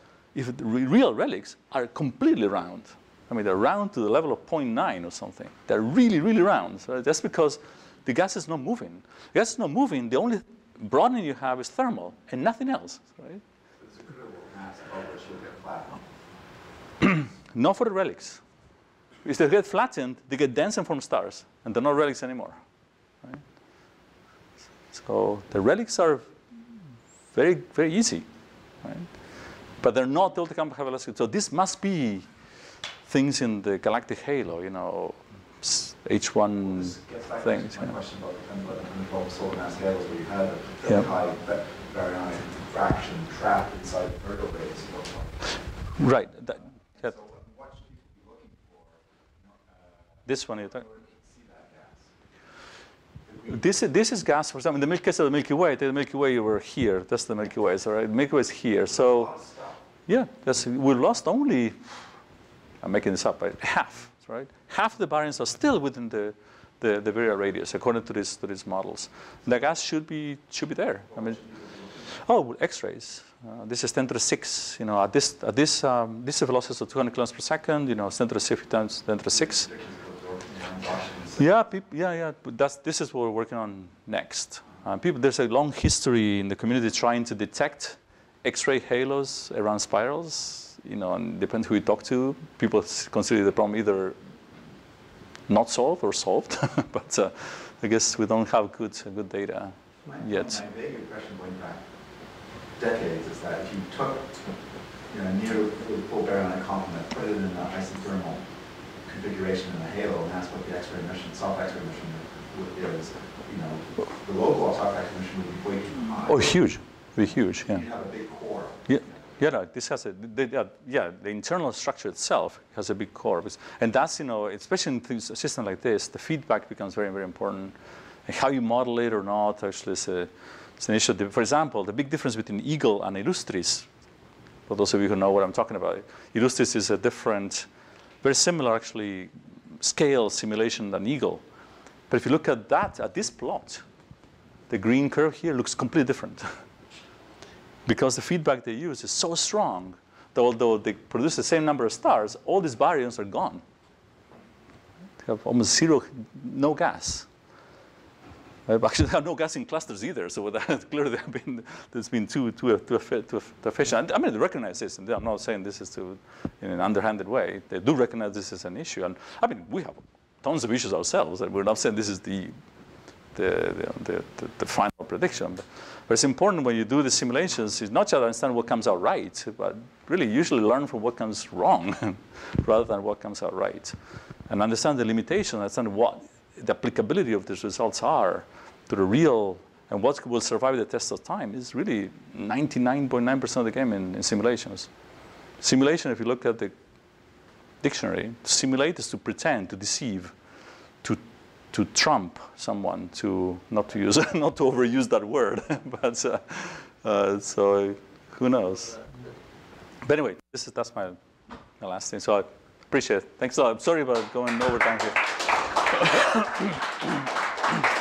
Speaker 2: If the real relics are completely round. I mean, they're round to the level of zero point nine or something. They're really, really round. So that's because the gas is not moving. The gas is not moving. The only broadening you have is thermal and nothing else, right?
Speaker 5: There's a critical mass above which you'll get flattened.
Speaker 2: Not for the relics. If they get flattened, they get dense and form stars, and they're not relics anymore. Right? So the relics are very, very easy, right? But they're not delta compact high velocity. So this must be things in the galactic halo, you know, H one
Speaker 5: This gets back
Speaker 2: things.
Speaker 5: to my
Speaker 2: Yeah.
Speaker 5: question about the kind of like the solar mass halos where you had a
Speaker 2: Yeah.
Speaker 5: very high ba- baryonic fraction trapped inside Virgo rays.
Speaker 2: Right. That, yeah.
Speaker 5: So what should people be looking for? You know, uh,
Speaker 2: This one, you're
Speaker 5: in
Speaker 2: talking.
Speaker 5: order to see that gas? If we-
Speaker 2: This is, this is gas, for example, in the Milky case of the Milky Way, the Milky Way over here, that's the Milky Way, so right? The Milky Way is here.
Speaker 5: a
Speaker 2: So
Speaker 5: lot of stuff.
Speaker 2: yeah, that's, we lost only, I'm making this up, but half, right? Half the baryons are still within the, the, the virial radius, according to, this, to these models. The gas should be, should be there. I mean, oh, X-rays. Uh, this is ten to the six, you know, at this, at this, um, this is a velocity of two hundred kilometers per second, you know, ten to the six times ten to the six. Yeah, peop- yeah, yeah. But that's, this is what we're working on next. Uh, people, there's a long history in the community trying to detect X-ray halos around spirals. You know, and depends who you talk to. People consider the problem either not solved or solved. But uh, I guess we don't have good, good data
Speaker 5: My,
Speaker 2: yet.
Speaker 5: my vague impression going back decades is that if you took you know, a near full baryonic complement, put it in an isothermal configuration in a halo, and asked what the X-ray emission, soft X-ray emission is, you know, the local soft X-ray emission would be way too high.
Speaker 2: Oh, huge. Be huge, yeah.
Speaker 5: You'd have a big core.
Speaker 2: Yeah, yeah, no, this has a, the, yeah, yeah, the internal structure itself has a big core. And that's, you know, especially in things, a system like this, the feedback becomes very, very important. And how you model it or not actually is a, it's an issue. For example, the big difference between Eagle and Illustris, for those of you who know what I'm talking about, Illustris is a different, very similar actually, scale simulation than Eagle. But if you look at that, at this plot, the green curve here looks completely different. Because the feedback they use is so strong that although they produce the same number of stars, all these baryons are gone. have almost zero, no gas. Uh, Actually, there are no gas in clusters either, so that clearly have been, there's been too, too, too, too, too efficient. I mean, they recognize this, and I'm not saying this is to, in an underhanded way. They do recognize this is an issue. And I mean, we have tons of issues ourselves, and we're not saying this is the, the, the, the, the final prediction. But it's important when you do the simulations, is not just to understand what comes out right, but really usually learn from what comes wrong rather than what comes out right. And understand the limitation, understand what the applicability of these results are to the real, and what will survive the test of time is really ninety-nine point nine percent of the game in, in simulations. Simulation, if you look at the dictionary, to simulate is to pretend, to deceive, to to trump someone, to not to use, not to overuse that word, but uh, uh, so who knows? But anyway, this is that's my, my last thing. So I appreciate it. Thanks a lot. I'm sorry about going over time here.